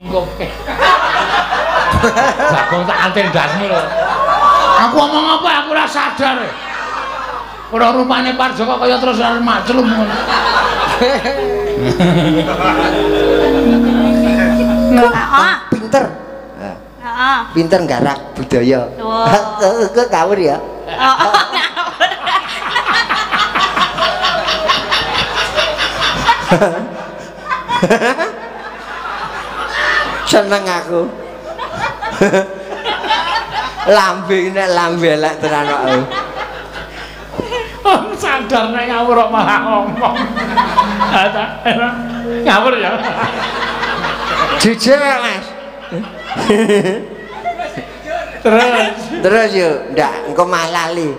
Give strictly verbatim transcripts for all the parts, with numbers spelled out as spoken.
Oke. Bagong tak antendasmu lho. Aku ngomong apa aku ora sadar. Ora rupane Pak Joko kaya terus maclum ngono. Heeh. Pinter. Heeh. Pinter nggarak budaya. Kok ngawur ya? Heeh. Seneng aku. Lambe nek lambe elek tenan kok. Oh, sadar nek ngawur kok malah ngomong. Ngawur ya. Jujur Mas. Terus Terus yuk, ndak engko malah lali.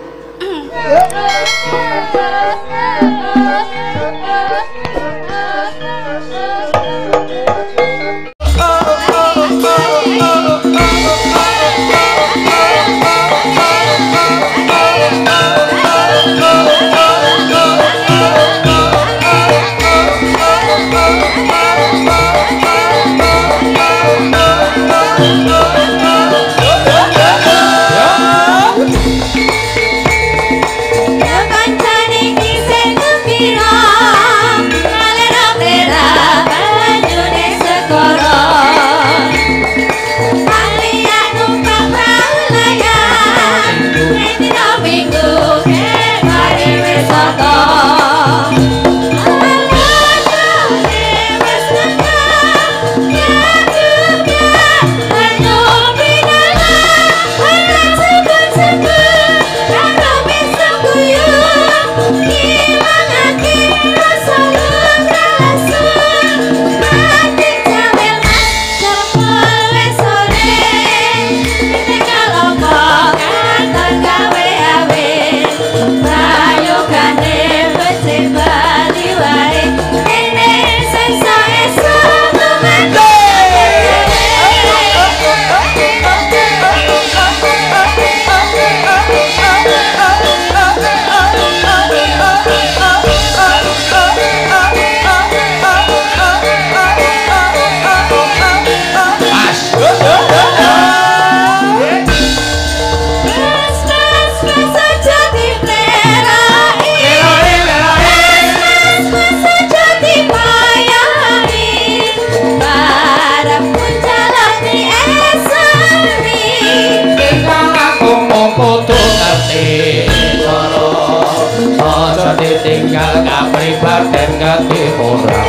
tinggal kapribaden ngerti ora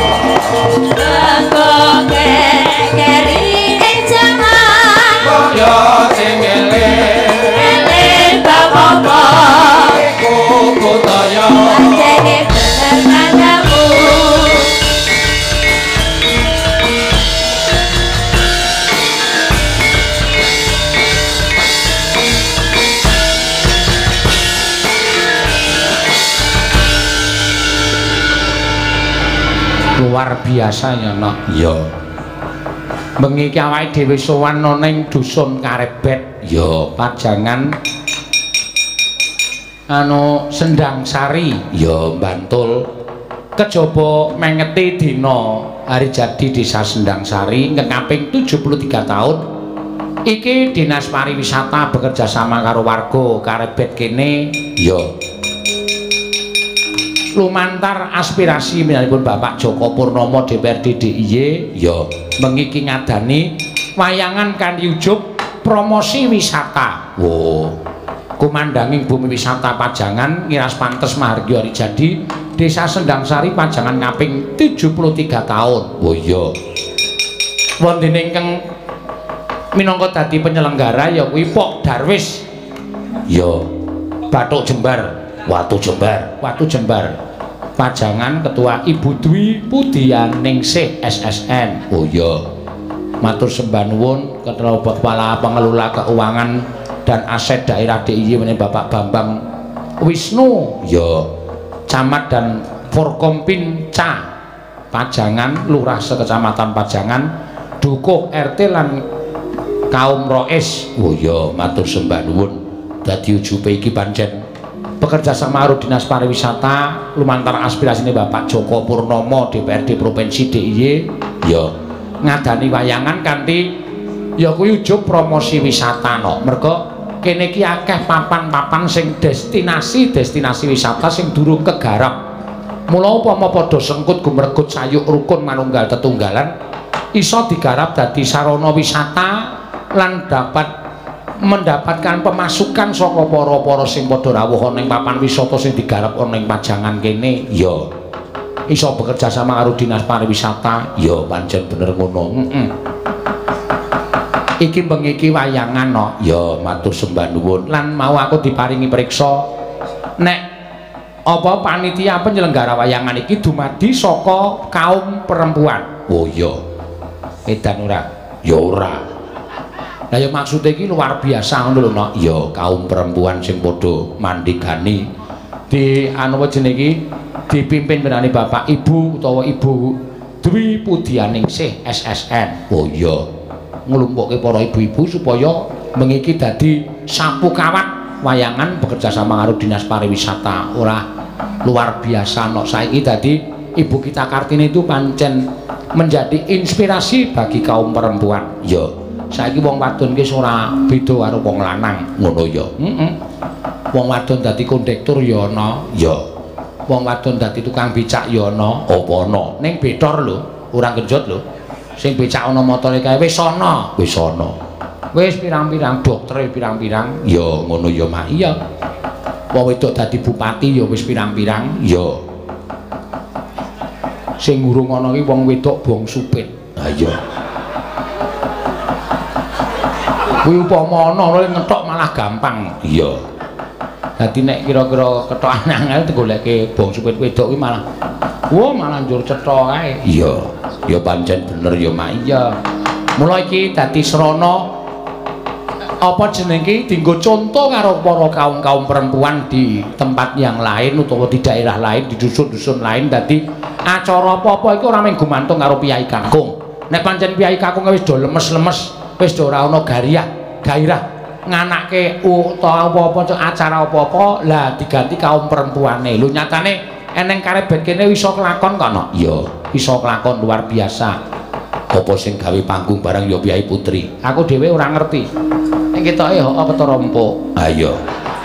Bangko keri ing jaman kaya sing eling eling bapak iku budaya jane bener mandamu luar biasa ya nak ya bengi ki awake dhewe sowan ning dusun Karebet ya Pajangan anu Sendang Sari ya Bantul kejaba mengeti dina hari jadi desa Sendang Sari ngekaping tujuh puluh tiga tahun iki Dinas Pariwisata bekerja sama karo warga Karebet kene ya lumantar aspirasi minangipun Bapak Joko Purnomo D P R D D I Y ya mengiki ngadani wayangan kan ujug promosi wisata wo kumandanging bumi wisata Pajangan ngiras pantes mahargya hari jadi desa Sendang Sari Pajangan kaping tujuh puluh tiga tahun oh iya wonten ingkang minangka dadi penyelenggara ya kuwi Pok Darwis ya Bathuk Jembar Watu Jembar, Watu Jembar. Pajangan Ketua Ibu Dwi Pudianingsih S S N. Oh iya. Matur sembah nuwun Ketua Kepala Pengelola Keuangan dan Aset Daerah D I Y meneh Bapak Bambang Wisnu. Ya. Camat dan Forkompinca Pajangan, Lurah Sekecamatan Pajangan, Dukuh R T lan kaum Rois. Oh iya, matur sembah nuwun. Dadi ujube iki pancen bekerja sama karo Dinas Pariwisata lumantar aspirasine Bapak Joko Purnomo D P R D Provinsi D I Y ya ngadani wayangan kanthi ya kuwi ujug promosi wisata no. Mergo kene iki akeh papan-papan sing destinasi-destinasi wisata sing durung kegarap. Mula upama padha sengkut gumregut sayuk rukun manunggal tetunggalan iso digarap dadi sarana wisata lan dapat mendapatkan pemasukan saka para-para sing padha rawuh ana ing papan wisata sing digarap ana ing pajangan kene ya iso bekerja sama karo dinas pariwisata ya pancen bener ngono. Heeh. Iki bengi iki wayangan no ya matur sembah nuwun lan mau aku diparingi priksa nek apa panitia penyelenggara wayangan iki dumadi saka kaum perempuan. Oh iya. Edan ora? Ya ora. Lah ya maksude iki luar biasa ngono lho no. Ya kaum perempuan sing padha mandigani di anu jenenge iki dipimpin menani Bapak Ibu utawa Ibu Dwi Pudianingsih S S N. Oh iya. Nglumpukke para ibu-ibu supaya mengiki dadi sapu kawat wayangan bekerja sama karo dinas pariwisata. Ora luar biasa no. Saiki dadi Ibu kita Kartini itu pancen menjadi inspirasi bagi kaum perempuan. Ya, saiki wong wadon ki ora beda karo wong lanang, ngono ya. Heeh. Wong wadon dadi kondektur ya ana, ya. Wong wadon dadi tukang becak ya ana, apa ana. Ning betor lho, ora genjot lho. Sing becak ana motore kae wis ana, wis ana. Wis pirang-pirang dokter pirang-pirang, ya ngono ya Mak. Iya. Wong wedok dadi bupati ya wis pirang-pirang, ya. Sing ngurung ana iki wong wedok bong supit. Ha iya. Kuwi upama ana ora ngetok malah gampang. Iya. Dadi nek kira-kira ketokan angel goleke bong supit wedok kuwi malah wah malah njur cetha kae. Iya. Ya pancen bener ya Mak. Iya. Mula iki dadi srana apa jenenge dienggo contoh karo para kaum-kaum perempuan di tempat yang lain utawa di daerah lain, di dusun-dusun lain. Dadi acara apa-apa iku ora mung gumantung karo piyai kakung. Nek pancen piyai kakung wis do lemes-lemes, wis do ora ana gairah, gairah nganake utawa apa-apa acara apa-apa, lah diganti kaum perempuane. Lho nyatane eneng karebet kene iso kelakon kono. Iya, iso kelakon luar biasa. Apa sing gawe panggung barang ya piyai putri. Aku dhewe ora ngerti. Ning ketoke apa to rompo. Ha iya.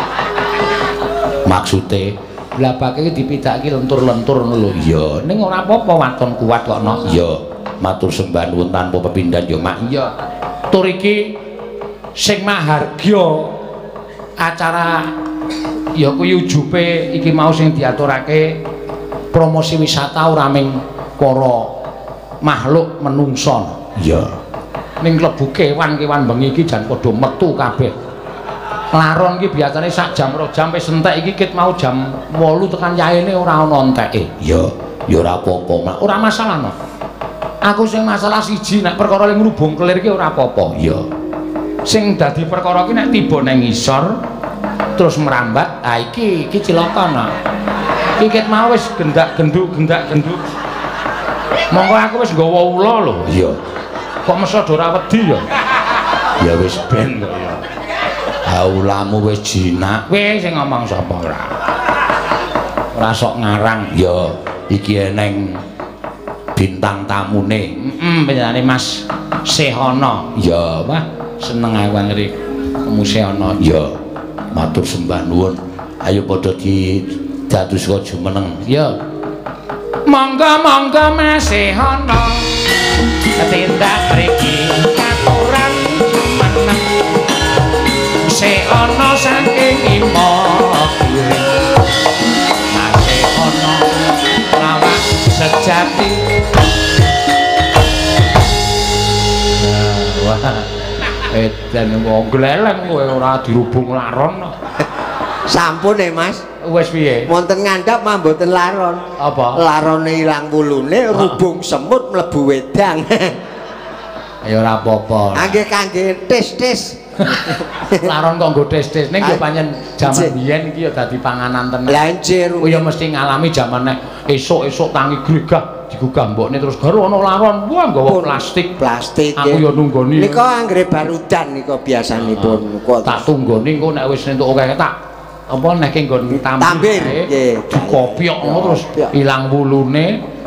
Maksude blabake iki dipidhaki lentur-lentur ngono lho. Iya, ning ora apa-apa waton kuat kok no. Iya. Matur sembah nuwun tanpa pepindhan ya Mak. Iya. Tur iki sing mahargya acara ya kuwi ujube iki mau sing diaturake promosi wisata ora ming para makhluk menungso. Iya. Ning klebu kewan-kewan bengi iki jan padha metu kabeh. Laron iki biasane sak jam ro jam wis entek iki kit mau jam wolu tekan yaene ora ana enteke. Iya, ya ora apa-apa, Mak. Ora masalah no. Aku sing masalah siji nek perkara ning ngrubung kelir iki ora apa-apa. Iya. Sing dadi perkara iki nek tiba ning ngisor terus merambat, ah iki iki cilaka no. Iki kit mau wis gendak-genduk, gendak-genduk. Monggo aku wis nggawa ula lho. Iya. Kok mesa ora wedi ya? Ya wis ben kok ya. Ha ulamu wis jinak. Kowe sing ngomong sapa ora? Ora sok ngarang. Ya iki eneng bintang tamune. Heeh, panjenengane Mas Sehono. Ya, wah seneng aku ngeri kamu Sehono. Ya. Matur sembah nuwun. Ayo padha di dados kok jumeneng. Ya. Monggo-monggo Mas Sehono. Tindak mriki aturan jumeneng Sehono saking imo kiri Mas Sehono lawak sejati. Wah edan wong gleleng kowe ora dirubung laron. Sampun ya Mas. Wis piye? Wonten ngandhap mah mboten laron. Apa? Larone ilang wulune, rubung semut mlebu wedang. Ya ora apa-apa. Nggih kangge tis-tis. Laron kok nggo tes-tes ning yo pancen jaman biyen iki ya dadi panganan tenan. Lah njir. Oh ya mesti ngalami jaman nek esuk-esuk tangi gregah digugah mbokne terus baru ana laron. Wah nggawa plastik. Plastik. Aku ya nunggoni. Nika anggere barudan nika biasanipun. Tak tunggoni engko nek wis entuk akeh tak apa nek nggon tambir nggih dikopiok terus ilang wulune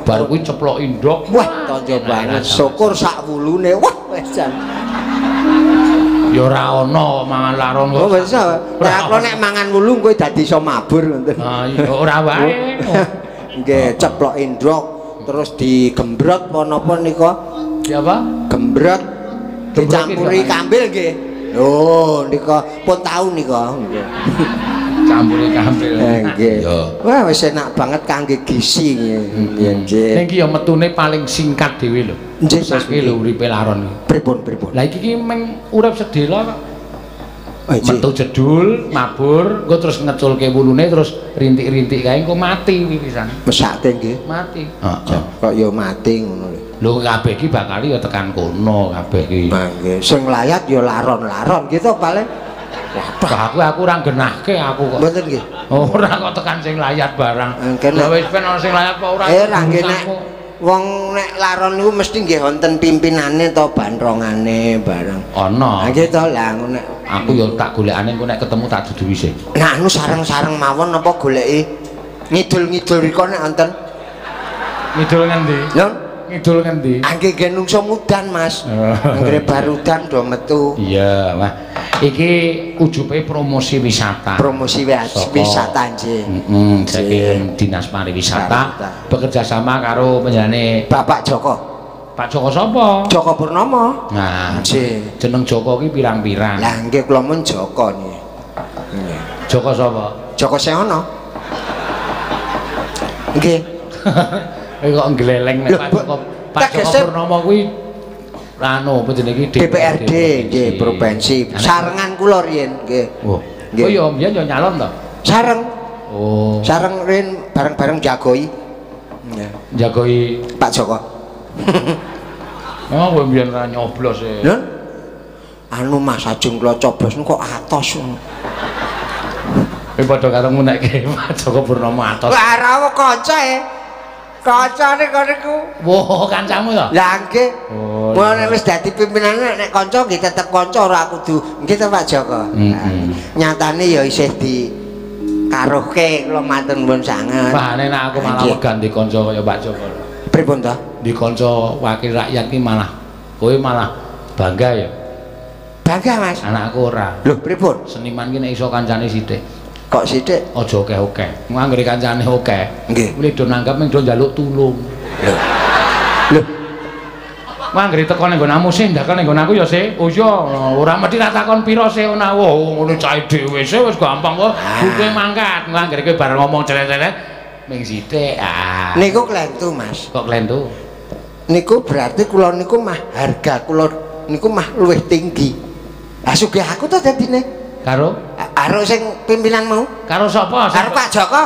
Bar kuwi ceplok indok. Wah, tonjo banget. Syukur sak wulune. Wah, wis jan. Ya ora ana mangan laron kok. Oh, wis. Nek aku nek mangan wulu kowe dadi iso mabur ngoten. Ah, iya ora wae. Nggih, ceplok indok terus digembrot apa napa nika? Ya apa? Gembrot dicampuri kambil nggih. Oh, nika pun tau nika. Nggih. Campuri kambil. Nggih. Wah, wis enak banget kangge gizi nggih. Nggih. Ning iki ya metune paling singkat dhewe lho. Nggih, saiki lho uripe laron iki. Pripun pripun? Lah iki ki meng urip sedhela kok. Oh, metu jedul, mabur, engko terus ngeculke wulune terus rintik-rintik kae engko mati pisan. Mesake nggih. Mati. Heeh. Kok ya mati ngono lho. Lho kabeh iki bakal ya tekan kono kabeh iki. Nah, nggih. Sing layat ya laron-laron gitu paling. Wah, aku aku ora genahke aku kok. Mboten nggih. Ora kok tekan sing layat barang. Lah wis ben ana sing layat kok ora. Eh, ra nggih nek wong nek laron niku mesti nggih wonten pimpinane to bandrongane bareng. Ana. Ha nggih to lah nek aku ya tak golekane engko nek ketemu tak duduhi sih. Nah, anu sareng-sareng mawon apa goleki ngidul-ngidul riko nek wonten. Ngidul ngendi? Lho, ngidul ngendi? Angge genungso mudan, Mas. Anggere barudan do metu. Iya, wah. Iki ujube promosi wisata. Promosi wisata nggih. Heeh, saking Dinas Pariwisata bekerja sama karo penjane Bapak Joko. Pak Joko sapa? Joko Purnomo. Nah, nggih. Jeneng Joko ki pirang-pirang? Lah nggih kula mun Joko nggih. Nggih. Joko sapa? Joko Seono. Nggih. Kowe kok gleleng nek Pak Joko Pak Joko Purnomo kuwi anu apa jenenge D P R D nggih provinsi. Sarengan kula riyen nggih. Oh. Oh ya mbiyen yo nyalon to? Sareng. Oh. Sareng riyen bareng-bareng jagoi. Nggih. Jagoi Pak Joko. Oh, kowe mbiyen ora nyoblos e. Lho. Anu Mas ajeng kula coblos kok atos. Kowe padha karo ngunekke Pak Joko Purnomo atos. Lah ora kanca e. Kancane kok niku. Woh, kancamu to? Lah nggih. Oh. Mun nek wis dadi pimpinan nek kanca nggih tetep kanca ora kudu. Nggih to Pak Joko. Heeh. Nyatane ya isih di karuhke kula matur nuwun sanget. Wah, nek aku malah wegan di kanca kaya Pak Joko. Pripun to? Di kanca wakil rakyat ki malah kowe malah bangga ya. Bangga Mas. Anakku ora. Lho, pripun? Seniman ki nek iso kancane sithik. Kok sithik? Aja akeh-akeh. Anggere kancane akeh. Nggih. Kuwi do nanggap ning do njaluk tulung. Lho. Lho. Anggere teko ning nggonanmu sih, ndakon ning nggonanku ya sih. Oh iya, ora mesti tak takon pira sih ana. Wah, ngono cahe dhewe sih wis gampang kok. Kowe mangkat. Anggere kowe bareng ngomong celet-celet ming sithik. Ah. Niku klentu, Mas. Kok klentu? Niku berarti kula niku mah harga kula niku mah luwih tinggi. Lah sugih aku to dadine. Karo karo sing pimpinan mau? Karo sapa? Karo Pak Joko.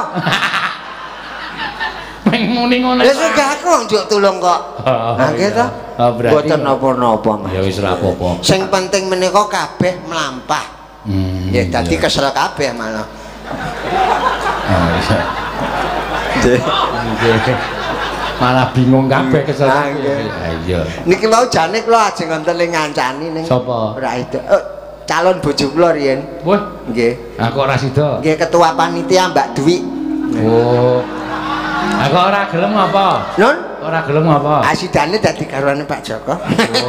Ming muni ngono. Lah sugih aku njuk tulung kok. Nah nggih to. Mboten napa-napa, Mas. Ya wis ora apa-apa. Sing penting menika kabeh mlampah. Hmm. Nggih, dadi kesel kabeh malah. Ah iya. Nggih. Malah bingung kabeh kesel. Ha iya. Niki mau jane kula ajeng wonten ning ngancani ning. Sapa? Ora itu. Calon bojo kula riyen. Wah, nggih. Aku ora sida. Nggih ketua panitia Mbak Dwi. Oh. Aku ora gelem apa? Nun? Ora gelem apa? Asidane dadi garwane Pak Joko. Oh.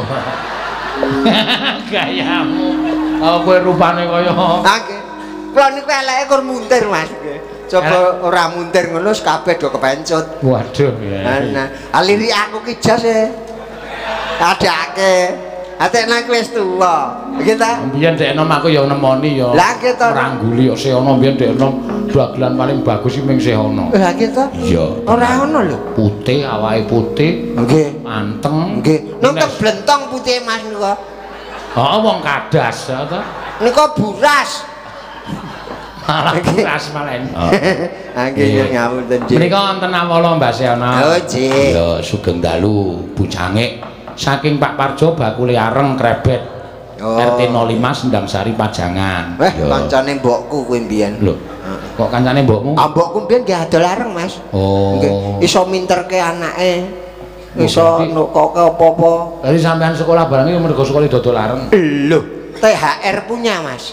Gayamu. Oh, kowe rupane kaya. Ha nggih. Kula niku eleke kur muntir, Mas. Nggih. Coba ora muntir ngono kabeh do kepencut. Waduh ya. Nah, aliri aku ki jas e. Adake. Atek nek wis tuwa. Nggih ta? Mbiyen dek enom aku ya nemoni ya. Lah nggih to. Rangguli kok seono mbiyen dek enom dagelan paling bagus iki ming seono. Lah nggih to. Iya. Ora ono lho. Putih, awake putih. Nggih. Anteng. Nggih. Nang blentong putih Mas niku. Heeh, wong kadas ya to. Nika buras. Malah buras malah. Ha nggih ngapunten, Cik. Menika wonten awala Mbak Seona. Oh, Cik. Ya sugeng dalu Bujangik. Saking Pak Parjo bakule areng krebet. Oh. R T nol lima Sendang Sari Pajangan. Eh, kancane mbokku kuwi mbiyen. Lho. Kok kancane mbokmu? Ah, mbokku mbiyen nggih adol areng, Mas. Oh. Nggih, iso minterke anake. Iso nukoke apa-apa. Dari sampean sekolah barang iki mergo sekolah dodol areng. Lho, T H R punya, Mas.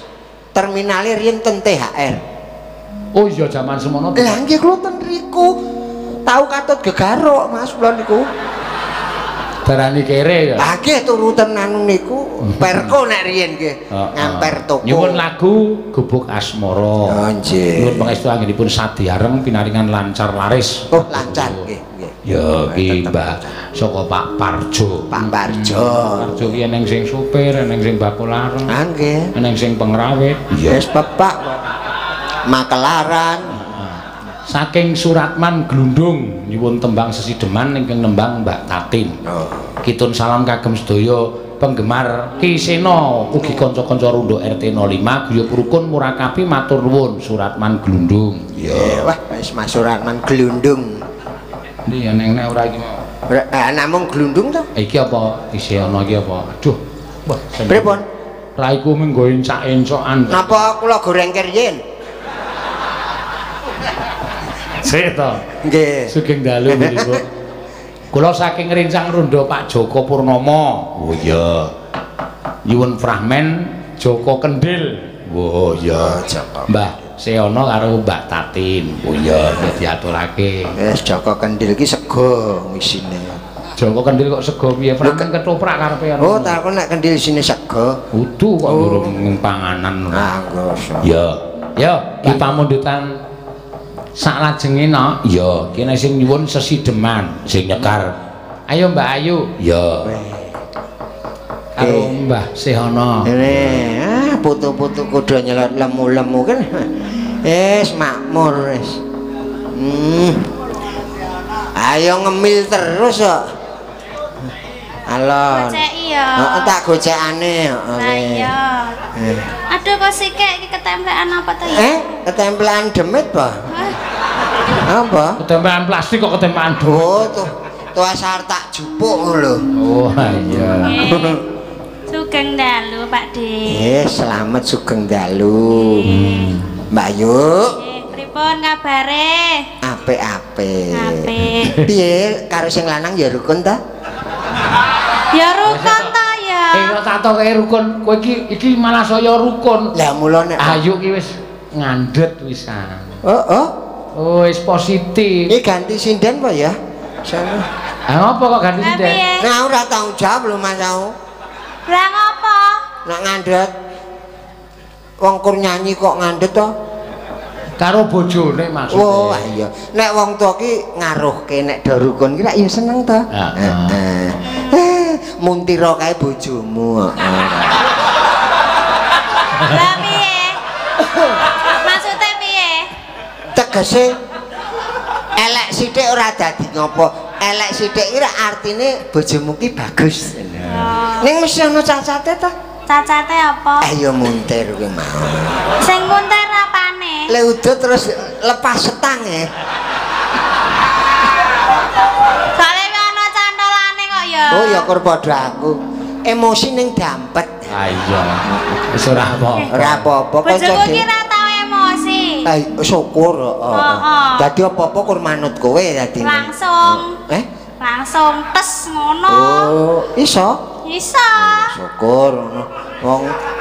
Terminale riyen ten T H R. Oh iya zaman semono. Lah nggih kula ten riku. tahu katut gegaruk Mas kula niku. Darani kere ya. Ah nggih turutan anu niku perko nek riyen nggih. Ngamper toko. Nyuwun lagu Gubuk Asmara. Oh nggih. Nyuwun pangestu anggenipun sadiareng pinaringan lancar laris. Oh lancar nggih nggih. Ya ki Mbak saka Pak Parjo. Pak Parjo. Parjo ki eneng sing supir, eneng sing bakul lareng. Ah nggih. Eneng sing pengrawit. Wis pepak makelaran. Saking Suratman Glundung nyuwun tembang Sesideman ingkang nembang Mbak Tatin. Oh. Kitun salam kagem sedaya penggemar Ki Sena ugi kanca-kanca Rondo R T nol lima Guyub Rukun Murakabi matur nuwun Suratman Glundung. Ya wah wis Mas Suratman Glundung. Ndi eneng nek ora iki mau. Ah namung Glundung to? Iki apa isi ana iki apa? Aduh. Wah, pripun? Raiku menggo encak-encokan. Napa kula goreng keryen? Sik to. Nggih. Sugeng dalu Bu. Kula saking Rincang Rondo Pak Joko Purnomo. Oh iya. Nyuwun fragmen Joko Kendil. Oh iya. Mbah Seono karo Mbak Tatin. Oh iya, diaturake. Wis Joko Kendil ki sego isine. Joko Kendil kok sego piye? Fragmen ketoprak karepe ana. Oh, tak kok nek kendil isine sego. Kudu kok durung panganan. Ah, nggo. Ya. Ya, ki pamundutan saklajenge no, ya kene sing nyuwun Sesideman sing nyekar. Ayo Mbak Ayu. Ya. Karo Mbah Sehono. Ini ah putu-putu kudu nyelot lemu-lemu kan. Wis makmur wis. Hmm. Ayo ngemil terus kok. Alon. Goceki ya. Heeh tak gocekane heeh. Lah iya. Aduh kok sikek iki ketempelan apa to ya? Eh, ketempelan demit, Pak. Apa? Ketempelan plastik kok ketempelan Oh, tuh. Tuh asar tak jupuk lho. Oh iya. Sugeng dalu Pak De. Eh, selamat sugeng dalu. Hmm. Mbak Yu. Eh, pripun kabare? Apik-apik. Apik. Piye karo sing lanang ya rukun ta? Ya rukun ta ya. Eh kok tak toke rukun, kowe iki iki malah saya rukun. Lah mula nek Ayu ki wis ngandhet wisan. Oh, oh. Oh, wis positif. Ini ganti sinden Pak ya? Sana. Ah ngopo kok ganti Lah sinden? piye? Nah, ora tanggung jawab lho Mas aku. Lah ngopo? Nek ngandhet wong kur nyanyi kok ngandhet to? Karo bojone maksudnya. Oh, iya. Nek wong tuwa ki ngaruhke nek do rukun ki lak ya seneng to. Heeh. Muntira kae bojomu, heeh. Lah piye? Maksudnya piye? Tegese elek sithik ora dadi ngopo. Elek sithik ki artine bojomu ki bagus. Ning mesti ana cacate to? Cacate apa? Ayo muntir kuwi mau. Sing muntir apane? Le udut terus lepas setang ya. Soale ana cantolane kok ya. Oh ya kur padha aku. Emosi ning dampet. Ah iya. Wis ora apa. Ora apa-apa Bojoku ki ora tau emosi. Eh syukur heeh. Heeh. Dadi apa-apa kur manut kowe dadi. Langsung. Eh? Langsung tes ngono. Oh, iso. Bisa. Syukur ngono. Wong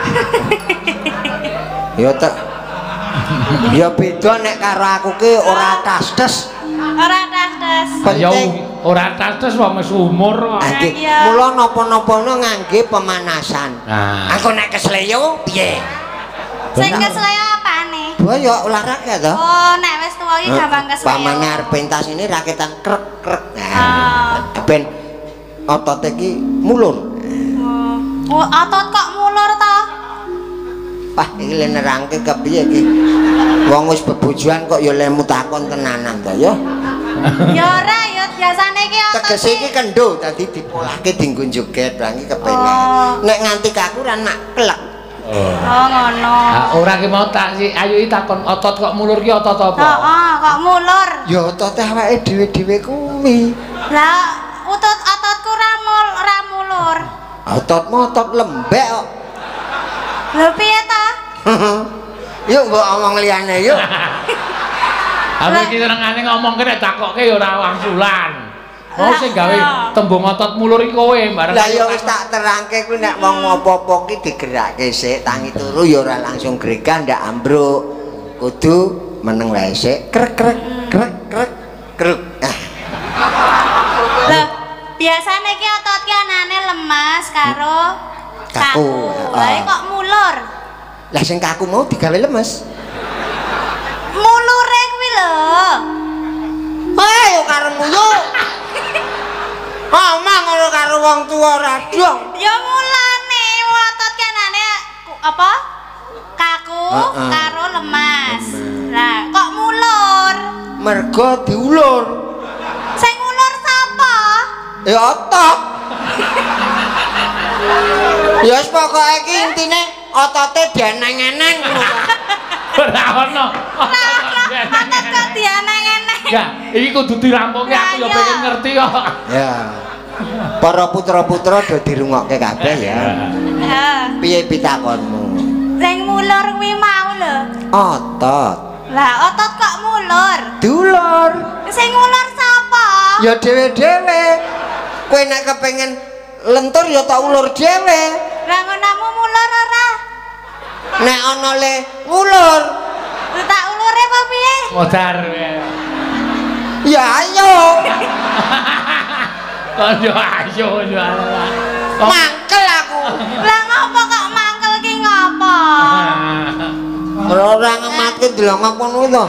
ya tak ya beda nek karo aku ki ora tas-tes. Ora tas-tas. Ya Penting ora tas-tas wong wis umur kok. Ade, iya. mula napa-napane ngangge pemanasan. Nah. Aku nek kesleyo piye? Sing kesleo apane? Gua ya olahraga to. Oh, nek wis tuwa iki gampang kesleo. Pamane arep pentas ini raketan krek-krek. Ah. Nah, ben otot iki mulur. Oh, otot kok mulur to? Wah, iki le nerangke kepiye iki? Wong wis bebojoan kok ya lemu takon tenanan to ya. Ya ora ya biasane iki otot. Tegese iki kendho dadi dipolake dienggo joget rangi kepenak. Oh. Nek nganti kakuran mak klek. Oh. Oh, ngono. Ah ora ki mau tak si Ayu iki takon otot kok mulur ki otot apa? Heeh, kok mulur. Ya otote awake dhewe-dhewe kuwi. Lah, otot ototku ra mul ra mulur. Ototmu otot lembek kok. Lho piye ta? Yuk mbok omong liyane yuk. Aku iki senengane ngomong kene takokke ya ora wangsulan. Mau sing gawe tembung otot mulur iki kowe bareng. Lah ya wis tak terangke kuwi nek wong apa-apa ki digerakke sik, tangi turu ya ora langsung gregan ndak ambruk. Kudu meneng wae sik, krek krek krek krek krek. Biasane ki otot ki anane lemas karo Kaku. Lah kok mulur. Lah sing kaku mau digawe lemes. Mulure kuwi lho. Ayo karo muyu. Omong ngono karo wong tuwa ora dong. Ya mulane otot ki anane apa? Kaku uh-uh. karo lemas. Lah kok mulur? Mergo diulur. Sing ulur sapa? Ya otot. Ya wis pokoke iki intine otote dieneng-eneng ngono. Ora ono. Otot kok dieneng-eneng. Ya, iki kudu dirampungi aku ya pengen ngerti kok. Ya. Para putra-putra do dirungokke kabeh ya. Heeh. Piye pitakonmu? Sing mulur kuwi mau lho. Otot. Lah otot kok mulur? Diulur. Sing mulur sapa? Ya dhewe-dhewe. Kowe nek kepengin lentur ya tak ulur dhewe. Lah ngonomu mulur ora? Nek ana le ngulur. Tak ulure apa piye? Modar. Ya ayo. Kok yo ayo yo. Mangkel aku. Lah ngopo kok mangkel ki ngopo? Ora ngematke delok ngono to.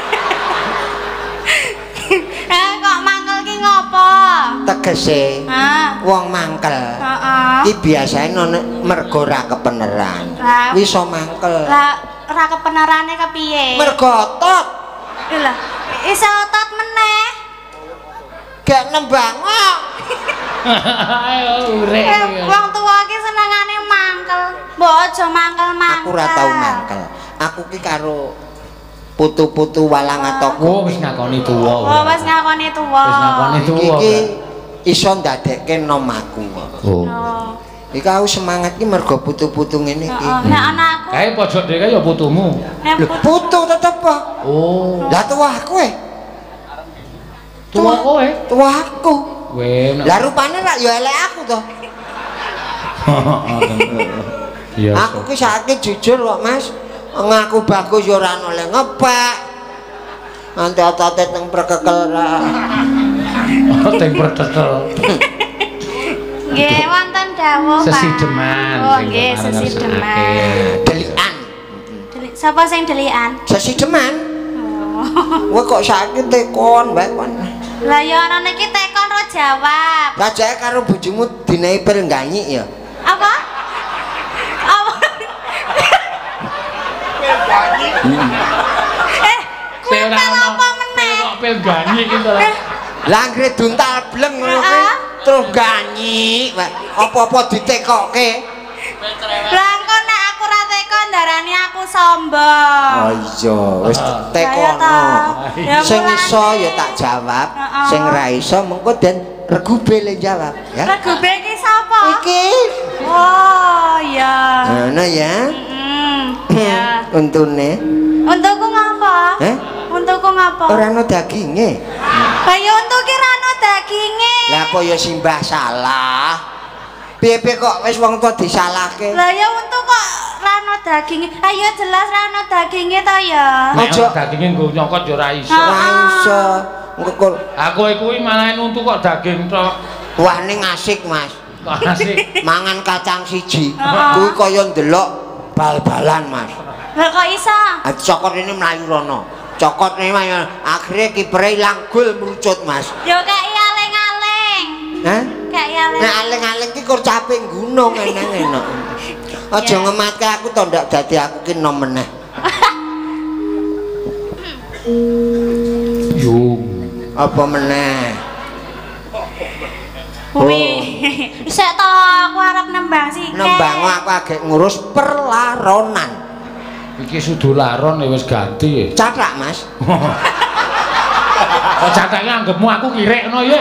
Eh kok mangkel ki ngopo? Tegese Ha. wong mangkel. Heeh. Iki biasane ana mergo ra kepeneran. Lah. Wis iso mangkel. Lah ora kebenerane kepiye? Mergo otot. Lah iso otot meneh. Gak nembang kok. Ayo urek. Eh, wong tuwa ki senengane mangkel. Mbok aja mangkel-mangkel. Aku ora tau mangkel. Aku ki karo putu-putu walang atoko. Oh, wis ngakoni tuwa. Oh, wis ngakoni tuwa. Wis ngakoni tuwa. Iki iso ndadekke nom aku. Oh. Oh. Iki aku semangat ki mergo putu-putu ngene iki. Heeh, nek ana aku. Kae pojok dhek ya putumu. Nek Lho, putu tetep kok. Oh. Lah tuwa aku e. Tuwa kowe. Tuwa aku. Kowe. Lah rupane rak ya elek aku to. Iya. Aku ki saiki jujur kok, Mas. Ngaku bagus ya ora oleh ngepek. Nanti otote teng prekekel ra. Teng pertetel. Nggih wonten dawuh Pak. Sesideman. Oh nggih sesideman. Delikan. Delik sapa sing delikan? Sesideman. Oh. Wah kok saiki tekon bae kon. Lah ya ana niki tekon ro jawab. Lah jake karo bojomu dinehi pil ganyi ya. Apa? Apa? Eh, kuwi Sing ora pel ono. apa meneh? Kok pil ganyi gitu lah. Lah anggere duntal bleng ngono ki. Terus ganyi, Pak. Apa-apa ditekokke. Lah engko nek aku ra tekon ndarani aku sombong. Oh iya, wis Ayo tekono. ta. Ya Sing mulane. iso ya tak jawab, Heeh. sing ra iso mengko den regube le jawab ya. Regube iki sapa? Iki. Oh, iya. Ngono ya. Heeh. Ya. Untune. Untukku ngapa? Heh? Untukku ngapa? Ora ono daginge. Lah ya untuk ki ra ono daginge. Lah apa ya simbah salah? Piye-piye kok wis wong tuwa disalahke? Lah ya untuk kok ra ono daginge. Ayo jelas ra ono daginge ta ya. Nek Ojo. daginge nggo nyokot ya ora iso. Ha. Ora iso. Engko kok Aku kuwi malah nuntu kok daging tok. wah ning asik, Mas. Kok asik. Mangan kacang siji. Heeh. Kuwi kaya ndelok bal-balan, Mas. Lah kok iso? Ah, cokot ini melayu rono. Cokot ini mah akhirnya kipernya hilang gol merucut, Mas. Yo kayak aleng-aleng. Hah? Kayak aleng. Nah aleng-aleng ki kur capek gunung enak-enak. Aja Ya. ngematke aku to ndak dadi aku ki nom meneh. Yung. Apa meneh? Kuwi. Isek to aku arep nembang sih. Nembang aku agek ngurus perlaronan. Iki sudu laron ya wis ganti ya. Cathak, Mas. Kok catake anggapmu aku kirekno ya.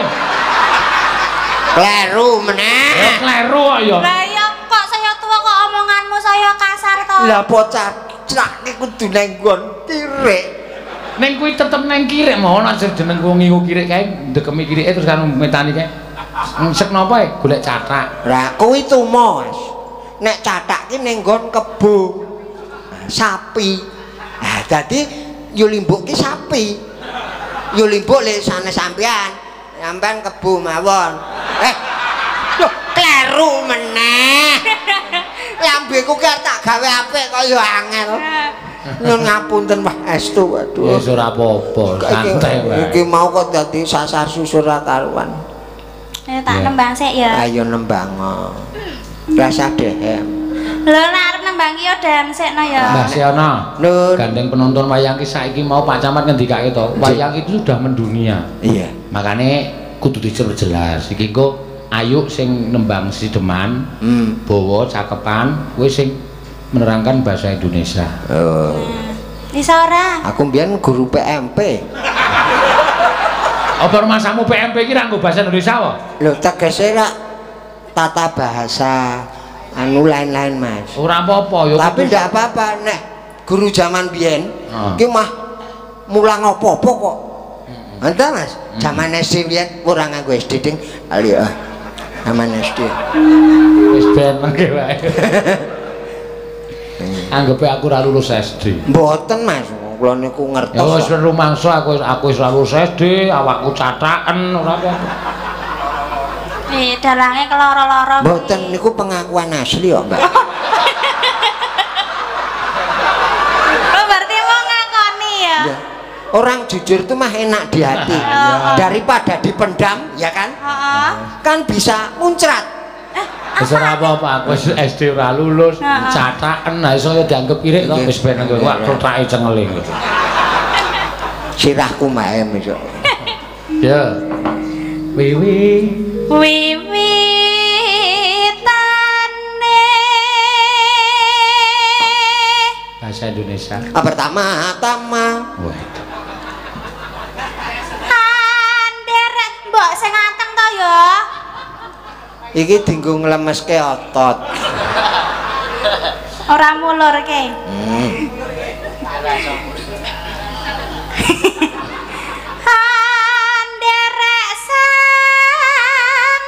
Kleru meneh. Ya kleru kok ya. Lah ya kok saya tua kok omonganmu saya kasar to. Lah apa cacak ki kudu nang nggon kirek. Ning kuwi tetep nang kirek mau nek jeneng wong iku kirek kae ndekemi kireke terus karo metani kae. Ngsek napa e golek cathak. Lah kuwi tumo, Mas. Nek cathak ki ning nggon kebo. Sapi. Nah, dadi yo limbuk ki sapi. Yo limbuk le sane sampean. sampean kebu mawon. Eh. Loh, kleru meneh. Lambeku ki tak gawe apik kaya angel. Nyun ngapunten Pak Estu, waduh. Wis ora apa-apa, santai wae. Iki mau kok dadi sasar susur karuan. Eh tak nembang sik ya. Ayo nembang. Rasa dehem. Lho nek arep nembang ki yo dem sikno ya. Mbah Siana. Nun. Gandeng penonton wayang ki saiki mau Pak Camat ngendikake to, wayang itu sudah mendunia. Iya. Makane kudu dijelas. Iki kok ayu sing nembang Sideman, Hmm. bawa cakepan, kowe sing menerangkan bahasa Indonesia. Oh. Bisa ora? Aku mbiyen guru P M P. Apa masamu P M P iki ra nggo bahasa Indonesia wae? Lho tegese ra tata bahasa anu lain-lain Mas. Ora apa-apa ya. Tapi ndak apa-apa nek guru zaman biyen Ah. ki mah mulang apa-apa kok. Entah Mas, zaman S D biyen ora nganggo S D ding. Ali ah. Zaman S D. Wis ben mengke wae. Anggepe aku ora lulus S D. Mboten Mas, kula niku ngertos. Ya wis rumangsa aku aku wis lulus S D, awakku cataken ora apa-apa. Eh dalange keloro-loro. Mboten niku pengakuan asli kok, Mbak. Oh berarti mau ngakoni ya? Ya. Orang jujur itu mah enak di hati daripada dipendam, ya kan? Heeh. Kan bisa muncrat. Wis ora apa-apa, aku wis S D ora lulus, cataken ha iso dianggep irik to wis ben engko kok kotake cengeling. Sirahku maem iso. Ya. Wiwi. Wiwitane Bahasa Indonesia. Ah, pertama-tama. Wah. Anderek mbok sing anteng to ya. Iki dinggo nglemeske otot. Ora mulurke. Hmm. Anderek sang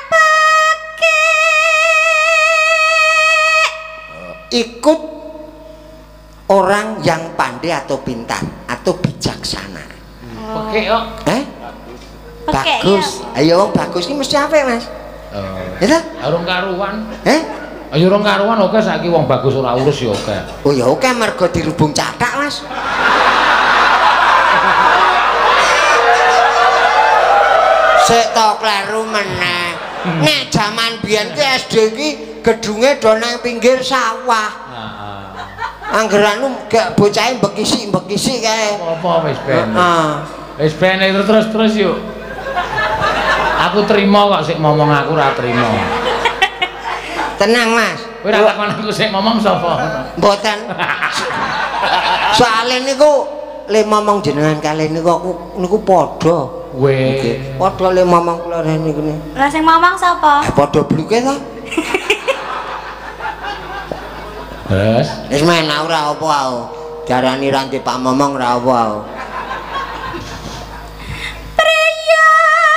pekik. Ikut orang yang pandai atau pintar atau bijaksana. Pekik kok. Eh? Pekik, Bagus. Ayo wong bagus iki mesti apik, Mas. Oh. Ya ta? Arung karuan. Eh? Ayo rong karuan oke saiki wong bagus ora urus ya oke. Oh ya oke mergo dirubung cathak, Mas. Sik to kleru meneh. Nek jaman biyen ki S D ki gedunge do nang pinggir sawah. Heeh. Anggeranu gak bocahe mbekisi-mbekisi kae. Apa wis ben. Heeh. Wis ben terus-terus yuk. Aku terima kok sik ngomong aku ora terima. Tenang, Mas. Kowe ora takon aku sik ngomong sapa? Mboten. Soale niku le momong jenengan kali niku aku niku padha. Weh. Padha le momong kula niku. Lah sing ngomong sapa? Eh padha bluke to. Terus Wis men ora apa aku. Darani ranti Pak Momong ora apa aku. Priya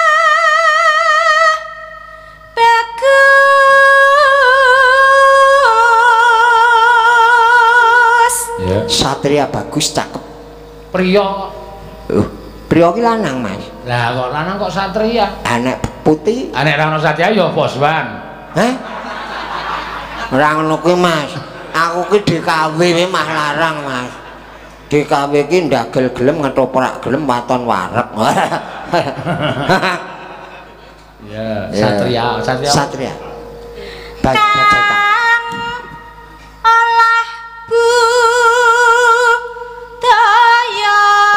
bagus. ya. Satria bagus cakep. Priya. Uh, priya ki lanang, Mas. Lah kok lanang kok satria? Anak putih. Anek ra ono satria ya Boswan. Heh? Ora ngono kuwi, Mas. Aku ki D K W mah larang, Mas. D K W ki ndagel gelem ngetoprak gelem waton warep. Ya, satria, satria. Satria. Baik, baik. Kang olah budaya.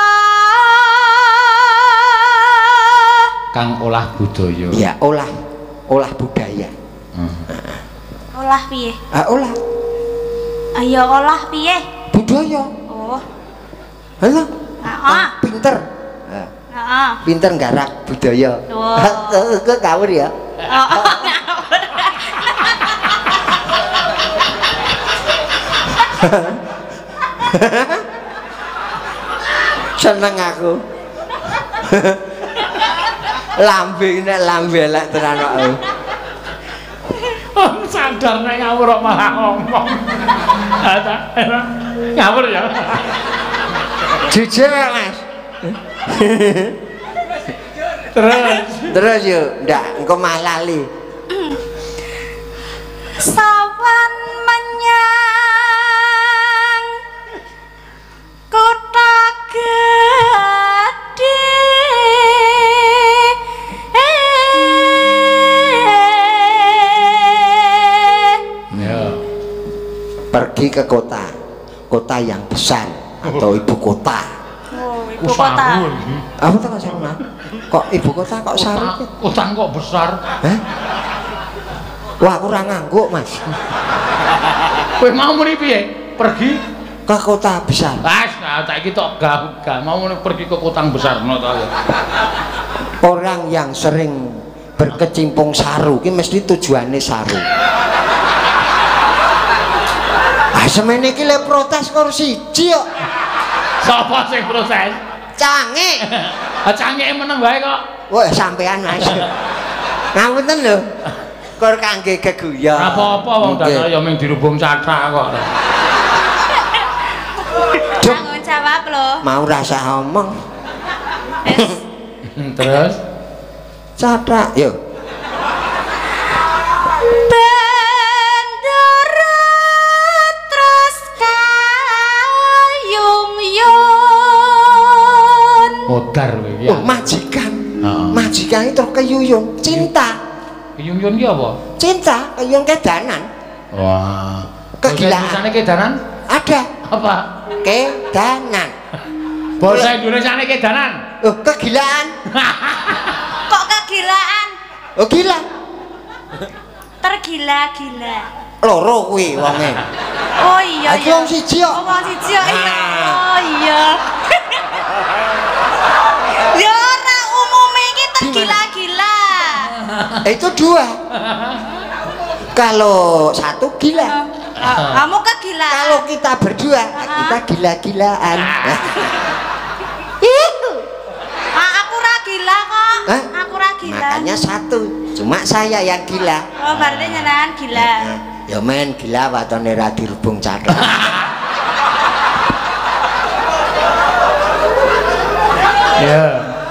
Kang olah budaya. Ya, olah olah budaya. Hmm. Olah piye? Ah, olah Ayo olah piye? budaya. Oh. Halo. Heeh. Pinter. Ah, Heeh. pinter nggarap budaya. Wah. Kok ngawur ya? Oh. Seneng aku. Lambe nek lambe elek tenan kok. Sadar nek ngawur kok malah ngomong. Ada ngawur ya. Jujur, Mas. Terus. Terus yo, ndak engko mah lali. Sawan menyang kota gede. Pergi ke kota, kota yang besar atau ibu kota. Oh, ibu kota. Apa tuh sama? Kok ibu kota kok sarung? Kota kok besar? Hah? Wah, aku ora ngangguk, Mas. Kowe mau muni piye? Pergi ke kota besar. Mas, nah saiki tok gak gak mau muni pergi ke kota besar ngono to ya. Orang yang sering berkecimpung saru ki mesti tujuannya saru. Ah semene iki le protes karo siji kok. Sapa sing protes? Cange. Ah cange meneng wae kok. Wah, sampean Mas. Ngapunten lho. Kur kangge geguyon. Apa-apa wong dadak ya mung dirubung cathak kok. Tanggung jawab lho. Mau rasa omong. Terus Cathak yo. modar kowe iki. Oh, majikan. Heeh. Majikan itu keyuyung, cinta. Keyung-yung ki apa? Cinta, keyuyung kedanan. Wah. Kegilaan. Bahasa kedanan? Ada. Apa? Kedanan. Bahasa Indonesiane kedanan. Oh, kegilaan. Kok kegilaan? Oh, gila. Tergila-gila. Loro kuwi wonge. Oh iya. Iki wong siji kok. Oh, wong siji kok. Oh iya. Ya ora umume iki tergila-gila. Itu dua. Kalau satu gila. Kamu kegilaan. Kalau kita berdua, kita gila-gilaan. Ah, aku ra gila kok. Hah? Aku ra gila. Makanya satu. Cuma saya yang gila. Oh, berarti nyenengan gila. Ya men gila watone ra dirubung cathak. Ya.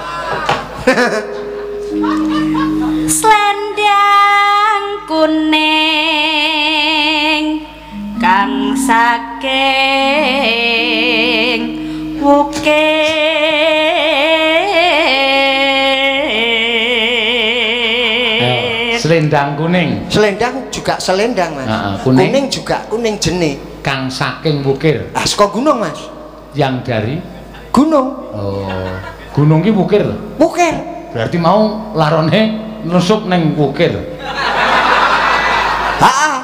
Slendang kuning kang saking wukir. Selendang kuning. Selendang juga selendang, Mas. Heeh, kuning. Kuning juga kuning jenis. Kang saking wukir. Ah, saka gunung, Mas. Yang dari Gunung. oh, gunung ki wukir. Wukir. Berarti mau larone nusuk neng wukir. Heeh.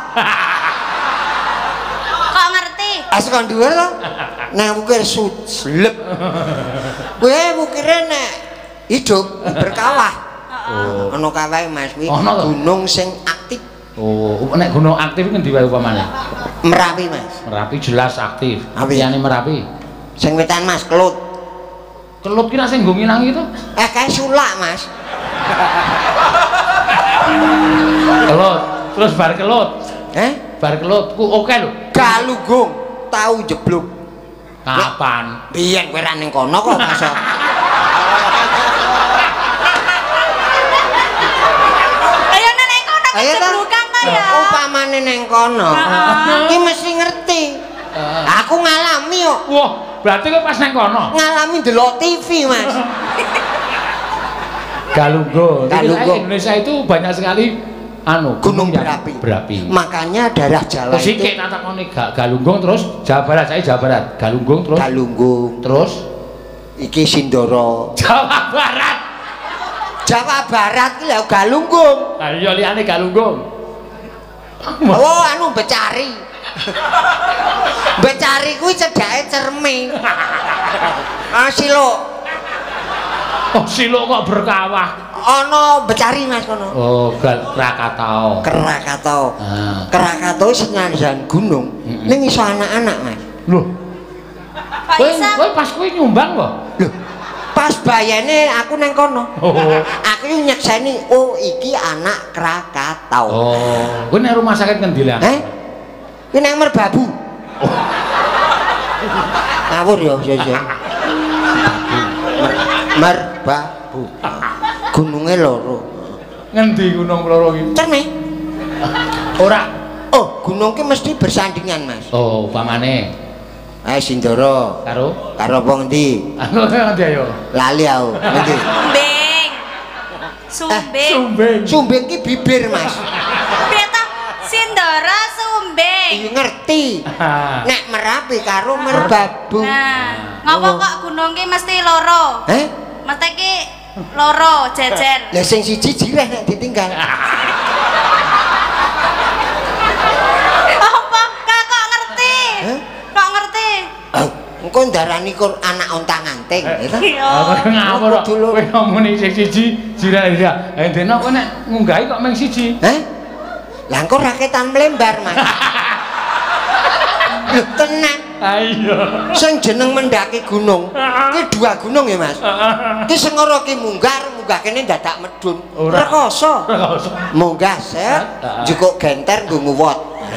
Kok ngerti? Ah, saka dhuwur to. Nang wukir slep. Kowe wukire nek hidup berkawah. Oh, ana kawahe Mas kuwi. Gunung sing aktif. Oh, nek gunung aktif ngendi wae upamane? Merapi, Mas. Merapi jelas aktif. Apa Liyane Merapi. Sing wetan Mas, Kelut. Kelut ki sing nggo ngilang itu? Eh, kae sulak, Mas. Kelut. Terus bar kelut. Eh? Bar kelut ku oke lho. Galunggung, tahu jeblok. Kapan? Biyen kowe ra ning kono kok, Mas. Ayo neng kono Ayo ta. bukan ta ya. Upamane ning kono. Ki mesti ngerti. Aku ngalami kok. Wah, berarti kowe pas nang kono. Ngalami ndelok T V, Mas. Galunggung. Galunggung. Indonesia itu banyak sekali anu Gunung yang berapi. berapi. Makanya daerah Jawa Terus itu iki tak takoni Galunggung terus Jawa Barat, saya Jawa Barat. Galunggung terus Galunggung. terus Iki Sindoro. Jawa Barat. Jawa Barat ki lho Galunggung. Lah iya liyane Galunggung. Oh, anu Becari. Becari kuwi cedhake Cermi. Ah, Silo. Oh, Silo kok berkawah. Ana Becari Mas kono. Oh, Gal Krakatau. Krakatau. Ah. Krakatau senyanjan gunung. Mm-mm. Ning iso anak-anak, Mas. Loh, Kok kowe iso? kowe pas kowe nyumbang kok. Loh, pas bayane aku neng kono. Oh. Aku yo nyekseni, oh iki anak Krakatau. Oh, kowe nang rumah sakit ngendi lah? Eh? Kuwi nang Merbabu. Oh. Ngawur yo, yo yo. Mer- Merbabu. Gununge loro. Ngendi gunung loro iki? Cerne. Ora. Oh, gunung ki mesti bersandingan, Mas. Oh, upamane. Ae Sindoro. Karo karo apa ngendi? Aku ngendi ayo? Lali aku. Ngendi? Sumbing. Sumbing. Sumbing. Sumbing ki bibir, Mas. Piye ta? Sindoro Sumbing. Iya ngerti. Nek Merapi karo Merbabu. Nah, ngopo kok gunung ki mesti loro? Heh? Mesti ki loro jejer. Lah sing siji jireh nek ditinggal. Apa? Kak kok ngerti? Heh? Kok ngerti? Oh, engko ndarani kur anak ontang-anting, ya ta? Aku ngawur kok. Kowe ngomongin sing siji jirah-jirah. Eh dene kok nek ngunggahi kok mung siji. Heh? Lah engko raketan mlembar, Mas. Lho, tenang. Ayo. Sing jeneng mendaki gunung, ki dua gunung ya, Mas. Ki sengara ki munggah, munggah kene dadak medun. Rekoso. Rekoso. Munggah set, jukuk genter nggo nguwot.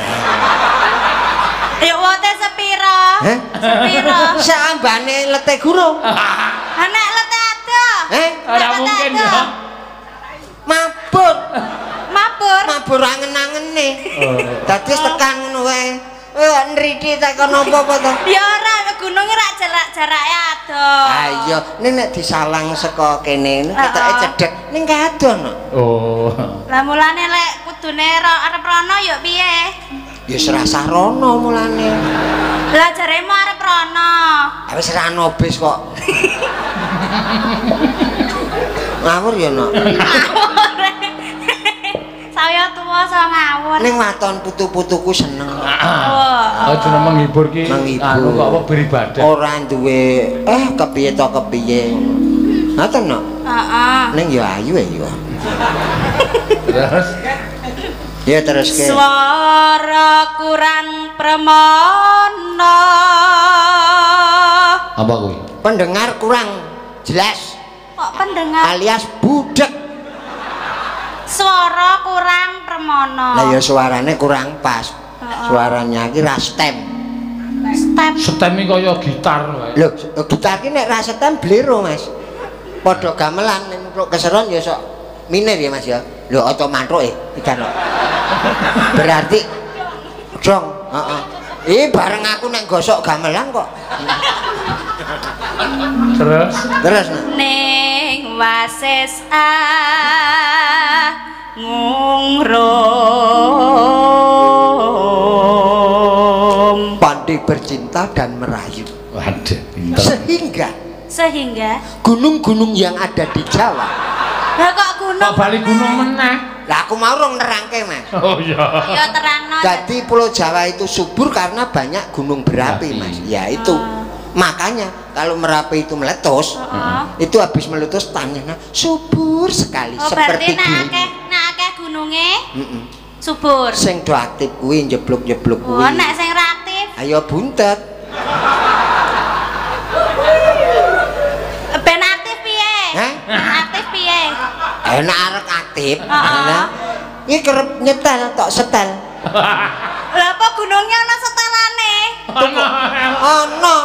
Ya wote sepira? Heh? Sepira? Saambane lete gunung. Anak lete ada. Heh? Ora mungkin ya. Mabur. Mabur. Mabur angen-angene. Dadi tekan ngono wae. Eh nriti tekan apa-apa to? Ya ora gununge rak jarak-jarake adoh. Ayo, nek nek disalang saka kene ketoke cedhek ning kadon. Oh. Lah mulane lek kudune arep rono ya piye? Ya serasa rono mulane. Lah jaremu arep rono. Ah wis ra ono bis kok. Ngawur ya, Nok. Saya tuwa saya ngawur. Ning waton putu-putuku seneng. Oh. Aja menghibur ki. Menghibur. Anu kok apa beribadah. Ora duwe eh kepiye to kepiye. Ngoten, Nok. Heeh. Ning ya ayu ya. Terus Ya terus ke. Swara kurang premana. apa kuwi? Pendengar kurang jelas Kok pendengar alias budek. swara kurang premana. Lah ya suarane kurang pas. Suaranya iki ra stem. Step. Setem iki kaya gitar wae. Lho, gitar ki nek ra stem blero, Mas. Padha gamelan nek nuruk keseron ya sok minor ya, Mas ya. Lho otomatik ikan kok. Berarti dong, heeh. Ih bareng aku nek gosok gamelan kok. Terus Terus nah. Ning wasis ngungrum Pandai bercinta dan merayu. waduh pinter. Sehingga sehingga gunung-gunung yang ada di Jawa. lah kok gunung Kok balik gunung meneh? Lah aku mau rong nerangke, Mas. Oh iya. ya terangno Jadi Pulau Jawa itu subur karena banyak gunung berapi, Mas. Ya itu. Makanya kalau Merapi itu meletus, Heeh. itu habis meletus tanahnya subur sekali oh seperti berarti nek gini. akeh nek akeh gununge Heeh. subur. Sing do aktif kuwi njebluk-njebluk Oh kuwi. nek sing ra aktif Ayo buntet. ben aktif piye? Hah? Aktif piye? Enak arek aktif. Heeh. Nah, iki kerep nyetel tok setel. Lah apa gunungnya ana setelane? Ono.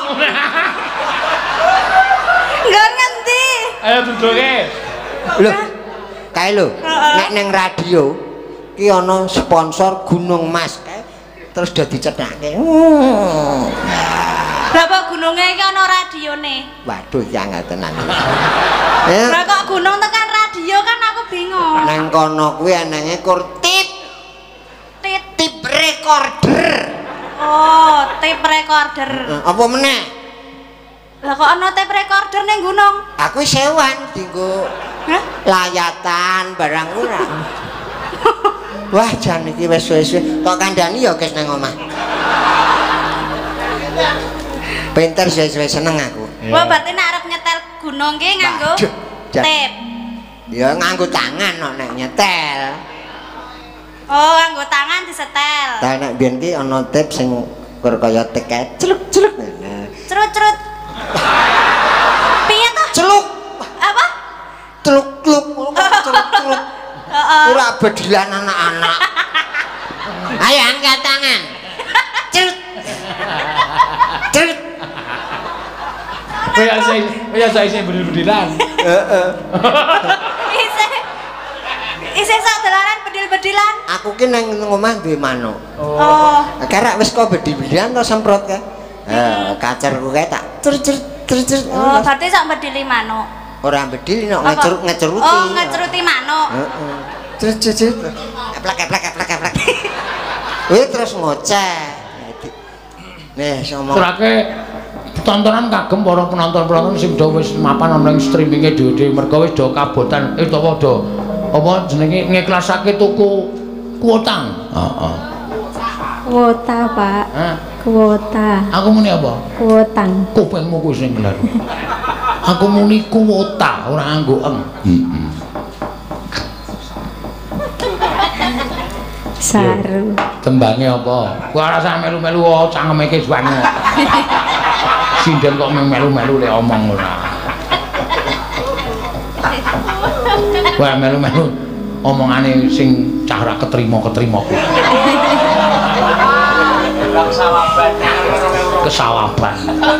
Enggak ngendi? Ayo duduke. Lho. Kae lho, nek ning radio ki ana sponsor Gunung Mas kae terus do dicethake. Hmm. Lah apa gununge iki ana radione? Waduh, ya angel tenan. Ya, Lah kok gunung tekan radio kan aku bingung. nang kono kuwi enenge kur tip Tit. tip recorder. Oh, tape recorder. Eh, Apa meneh? Lah kok ana tape recorder ning gunung? Aku sewan dienggo Hah? layatan barang ora. Wah, jan iki wis wis kok kandhani ya guys nang omah. Pinter wis seneng aku. Wah, berarti nek arep nyetel gunung ki nganggo Waduh, jan- tape. Ya nganggo tangan kok nek nyetel. Oh, nganggo tangan disetel. Lah nek biyen ki ana tip sing kur kaya teket celuk-celuk. Nah, Cerut-cerut. Piye to? celuk, Apa? celuk-celuk, celuk-celuk. Heeh. Ora bedilan anak-anak. Ayo angkat tangan. Celuk. Celuk. Kaya saya kaya saya sing bedil-bedilan. Heeh. Bisa bedilan? Aku ki nang omah duwe manuk. Oh. Karek wis kok bedi-bedian to semprot kae. Eh, kacerku kae tak cer-cer cer-cer. Oh, berarti sak bedili manuk. Ora bedili nek Apa? ngecerut ngeceruti. Oh, ngeceruti manuk. Heeh. Cer-cer. Eplek eplek eplek eplek. Wih terus ngoceh. Nih, ngomong. Surake tontonan kagem para penonton-penonton sing do wis mapan ana ing streaminge dhewe-dhewe mergo wis do kabotan eh utawa do apa jenenge ngiklasake tuku kuota. Heeh. Kuota, Pak. Hah? Kuota. Aku muni apa? Kuotang. Kupingmu kuwi sing kelar. Aku muni kuota ora nganggo eng. Heeh. Saru. Tembange apa? Kowe ora sak melu-melu wae cangeme iki juwane. Sinden kok melu-melu lek omong ora. Kowe melu-melu omongane sing cah ora ketrima-ketrima kuwi. Kesawaban. Kesawaban.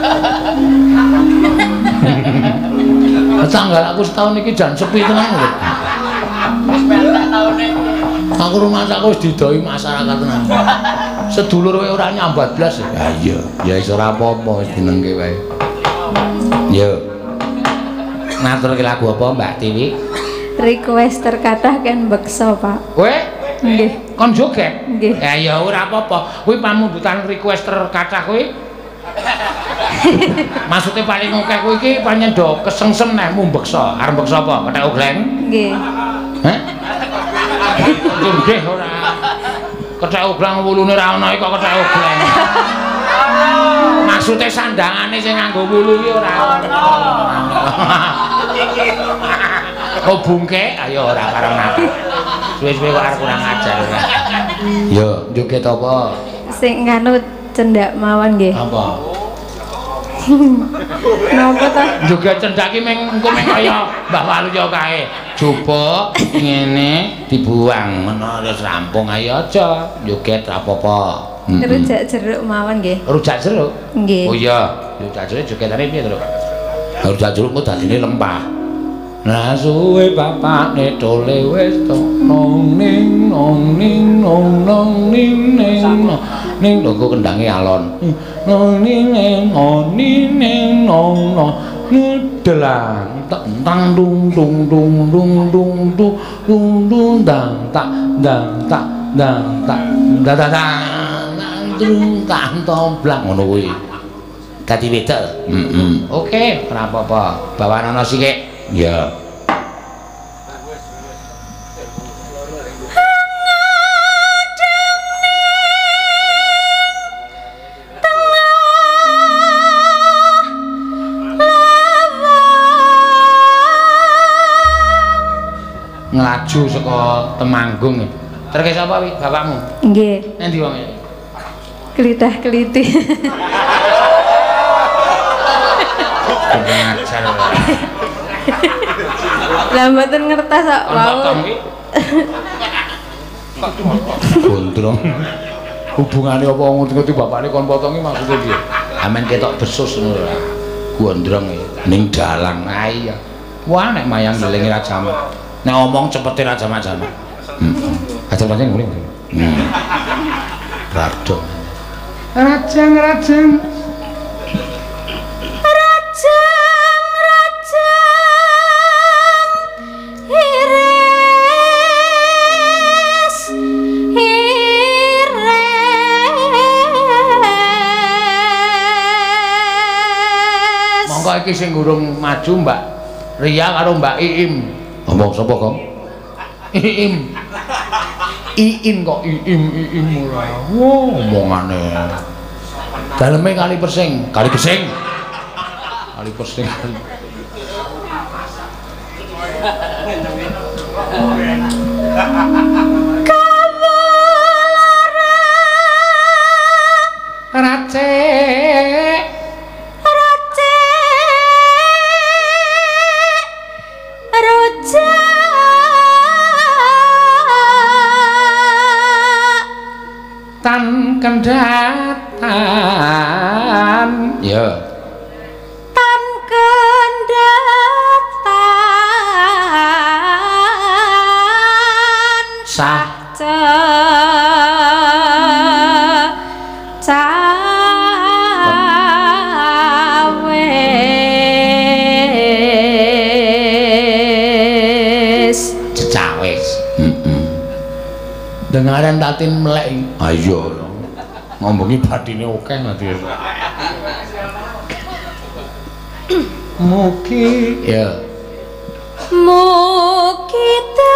Tanggal aku setahun iki jan sepi tenan lho. Wis melu tak taune. Aku rumah aku wis didoi masyarakat tenan. Sedulur kowe ora nyambat blas. Ya iya, ya wis ora apa-apa wis jenengke wae. Yo. Ngaturke lagu apa Mbak Tiwi? Request terkathah kan beksa, Pak. Kowe? Nggih. Kon joget? Nggih. Ya ya ora apa-apa. Kuwi pamundutan request terkathah kuwi. Maksudnya paling akeh kuwi iki pancen do kesengsem nek mumbeksa. Arep beksa apa? Kethek ogleng? Nggih. Hah? Nggih ora. Kethek ogleng wulune ra ono kok kethek ogleng. Maksudnya sandangane sing nganggo wulu iki ora. Oh bungke? Ayo ora karo nate. Suwe-suwe kok arep kurang ajar. Yo, joget apa? Sing nganu cendak mawon nggih. Apa? Napa ta? Joget cendak ki meng engko meng kaya Mbah Waluya kae. Coba ngene dibuang ngono terus rampung ayo aja joget apa-apa. Rujak jeruk mawon nggih. Rujak jeruk? Nggih. Oh iya, rujak jeruk jogetane piye to, Lho? Rujak jeruk ku dadine lempah. Nah suwe bapakne tole wis to nong ning nong ning nong nong ning ning nong ning lho kok kendange alon. Nong ning ning nong ning ning nong nong ngedelang tang dung dung dung dung dung dung dung dung dang tak dang tak dang tak da da dang dung tak tomblak ngono kuwi. Dadi wedok. Heeh. Oke, ora apa-apa. Bawane ana sithik. Ya. Ngelaju saka Temanggung. Terke sapa wi bapakmu? Nggih. Endi wong iki? Klitah-kliti. Ngajar. Lah mboten ngertos kok wau. Gondrong. Hubungane apa ngerti-ngerti bapakne kon potongi maksudnya piye? Amen ketok besus ngono lho. Gondrong ning dalang. Ah iya. Wah nek mayang ndelingi ra jamak. Nek omong cepete ra jamak-jamak. Heeh. Ajeng-ajeng ngene. Hmm. Radong. Rajang-rajang. Iki sing gurung maju Mbak Ria karo Mbak Iim. Ngomong sapa kok? Iim. Iin kok Iim Iim ora. Wo omongane. Daleme kali Persing, kali Gesing. Kali Persing. Racek tan kendatan ya tan kendatan sah cecawis cecawis heeh dengaren tatin melek ayo ngomongi batine akeh nanti mugi ya mugi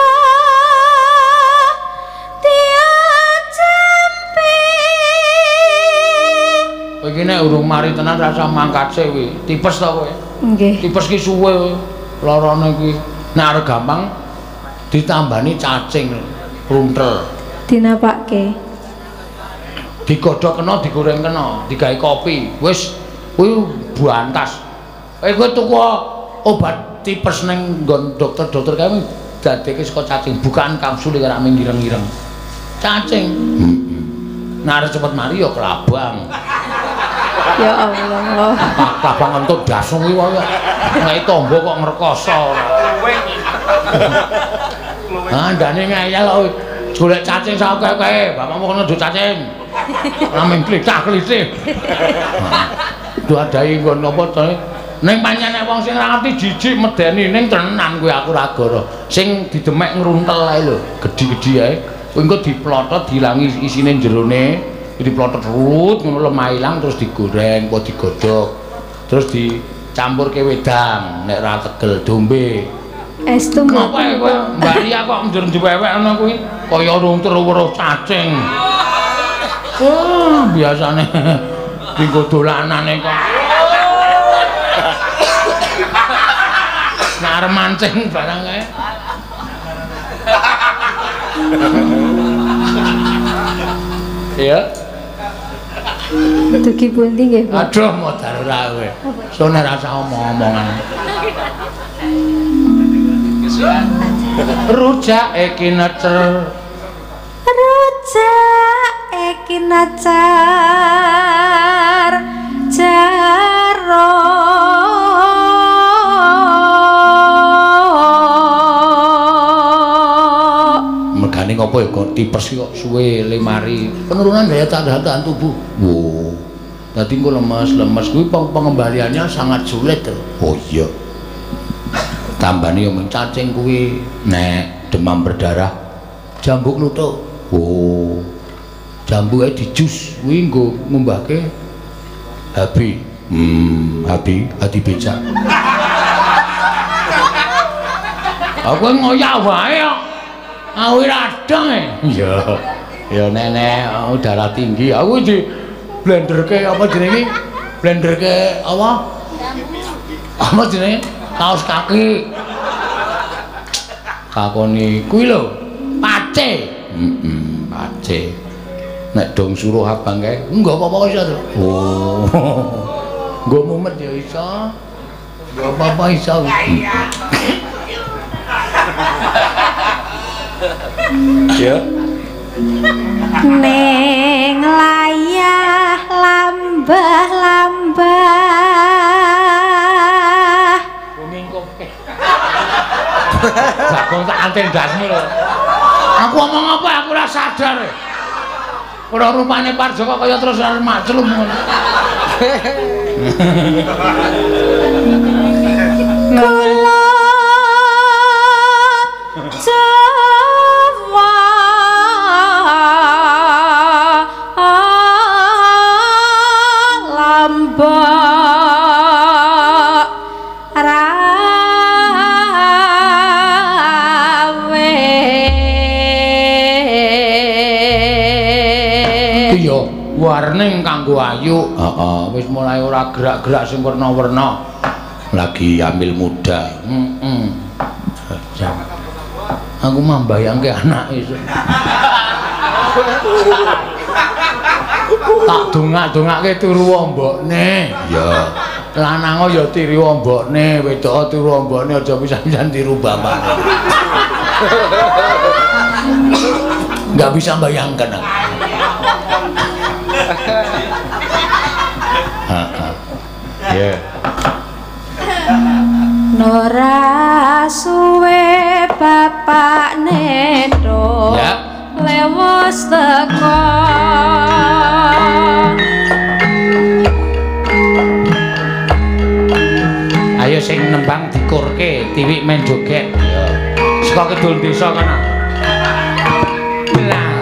iki nek urung mari tenan rasa mangkat sik kuwi. Tipes ta kowe? Nggih. Tipes ki suwe larane iki. Nek arep gampang ditambani cacing runtel. Dinapake. Digodhog kena, digoreng kena, digawe kopi. Wis kuwi buantas. Eh kowe tuku obat tipes ning nggon dokter-dokter kae dadeke saka cacing, bukan kapsul karo ame ngireng-ngireng. Cacing. Heeh. Nek arep cepet mari ya kelabang. Ya Allah. Kelabang entut dasung kuwi wae. Nek tombo kok ngrekoso. Ah, ndane ngeyel kok golek cacing sakake. Bapakmu kono nduk cacing. Ramen klitah-klitih. Duh adahi nggon apa to? Ning pancen nek wong sing ora ngerti jijik medeni ning tenan kuwi aku ra goro. Sing didemek ngruntel ae lho, gedhi-gedhi ae. Kuwi engko diplotot dilangi isine jerone. Diplotot rut ngono lemah ilang terus digoreng apa digodhog terus dicampurke wedang nek ra tegel dombe Estu ngopo kowe Mbak Ria kok njur njewewek ngono kuwi kaya runter weruh cacing oh biasane dinggo dolanane kok nek arep mancing barang kae ya dugi pundi nggih, Pak? Aduh modal ora kowe. Sone rasa omong-omongan. Rujak iki necer. Rujak iki necer. Jaro. Megane ngopo ya kok tipes kok suwe lemari. Penurunan daya tahan tubuh. Wo. Dadi engko lemes-lemes kuwi pengembaliannya sangat sulit. Oh iya. Tambane yo cacing kuwi nek demam berdarah jambu kluthuk. Oh. Jambu ae dijus kuwi nggo ngumbahke habi. Hmm, habi, hati becak. Aku ngoyak wae kok. Aku radang e. Iya. Ya nenek oh, darah tinggi. Aku di blenderke apa jenenge? Blenderke apa? Apa jenenge? Kaos kaki. Takoni kuwi lho, pace. Heeh, pace. Nek dong suruh abang kae, enggak apa-apa iso to. Oh. Nggo mumet ya iso. Enggak apa-apa iso. Ya. Ning layah lambah-lambah. Ngingkuke. Bakon tak anten dasmu lho. Aku ngomong apa aku ora sadar. Ora rupane Parjoko kaya terus maclum ngono. Kula Jawa lambak rawe iya warning kanggo ayu heeh wis mulai ora gerak-gerak sing werna-werna lagi hamil muda heeh aku mah mbayangke anake tak dongak-dongake turu mbokne ya lanang ya tiru mbokne wedok tiru mbokne aja pisan-pisan tiru bapakne enggak bisa bayangkan heeh ya Nora suwe bapak nedo ya lewos teko Jombang dikurke, Tiwik main joget. Ya. Saka kidul desa kana. Lah.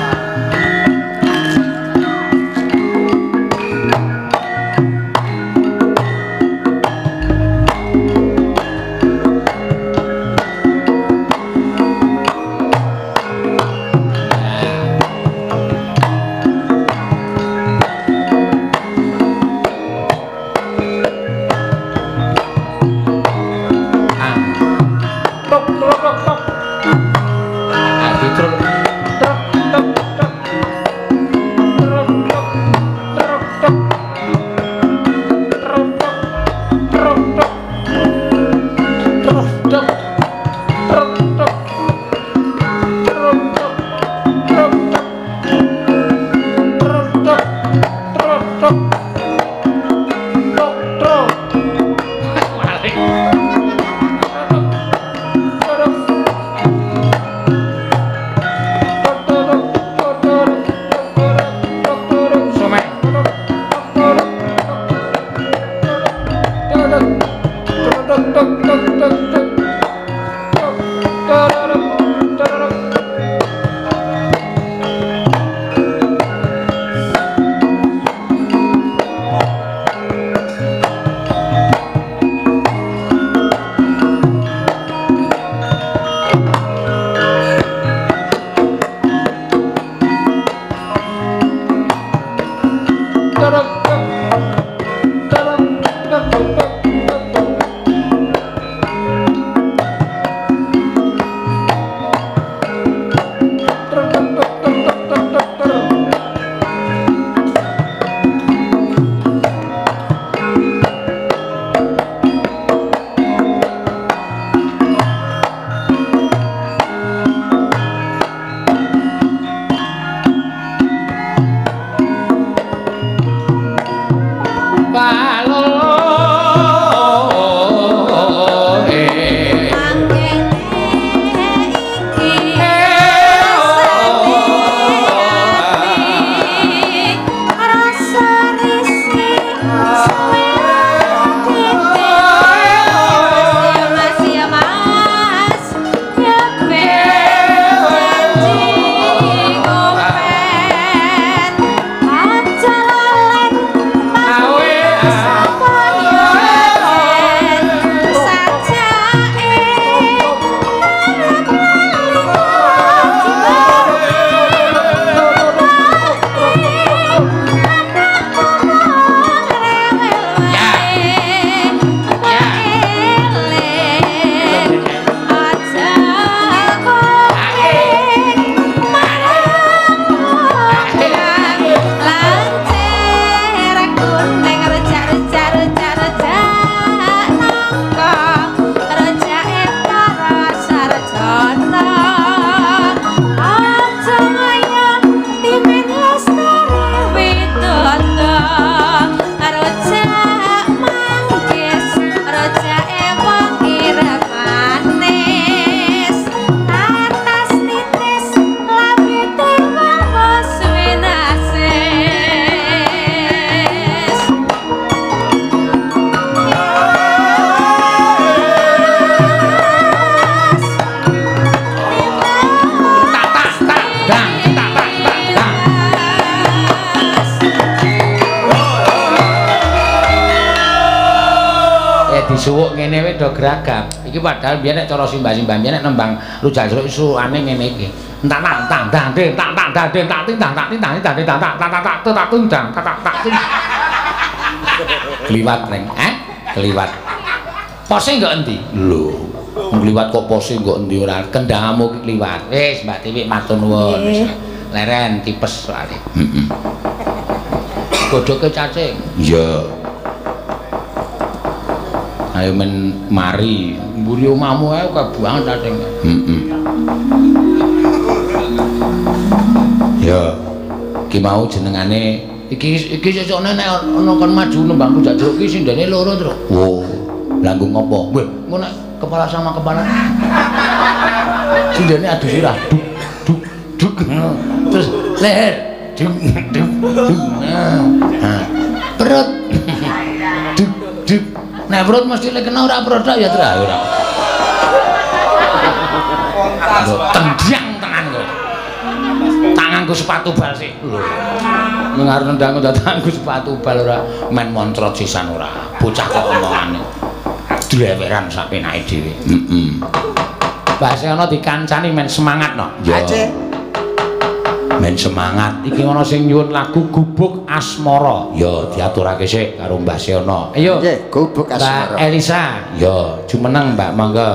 disuwuk ngene wae do gragap. Iki padahal biyen nek cara simbah-simbah biyen nek nembang rujak jeruk suwane ngene iki. Entak tak tak dang ding tak tak dang ding tak ting tak tak ting tak tak tak tak tak tak tak tak tundang tak tak tak ting. Kliwat neng, eh? Kliwat. Pose nggo endi? Lho. Kliwat kok pose nggo endi ora kendhangamu ki kliwat. Wis Mbak Tiwik matur nuwun. Leren tipes soalé. Heeh. Godhoke cacing. Iya. Ayo men mari mburi omahmu ae kebuang cacing. Heeh. Ya. Ki mau jenengane iki iki sesone nek ana kon maju nembang rujak jeruk ki sindene loro terus. Oh. Lah nggo ngopo? Weh, engko nek kepala sama kepala. Sindene adu sirah. Duk duk duk. Terus leher. Duk duk duk. Nah. Perut. Duk duk. Nek Nek perut mesti lek kena ora produk ya tra ora. Tendang tenan kok. Tanganku sepatu bal sih. Lho. Ning arep nendang tanganku sepatu bal ora men moncrot sisan ora. Bocah kok omongane. Dreweran sak penake dhewe. Heeh. Bahasa ana dikancani men semangat no. Ya. Men semangat iki ana sing nyuwun lagu Gubuk Asmara ya diaturake sik karo Mbah Seana ayo nggih Gubuk Asmara Mbak Elisa ya jumeneng Mbak monggo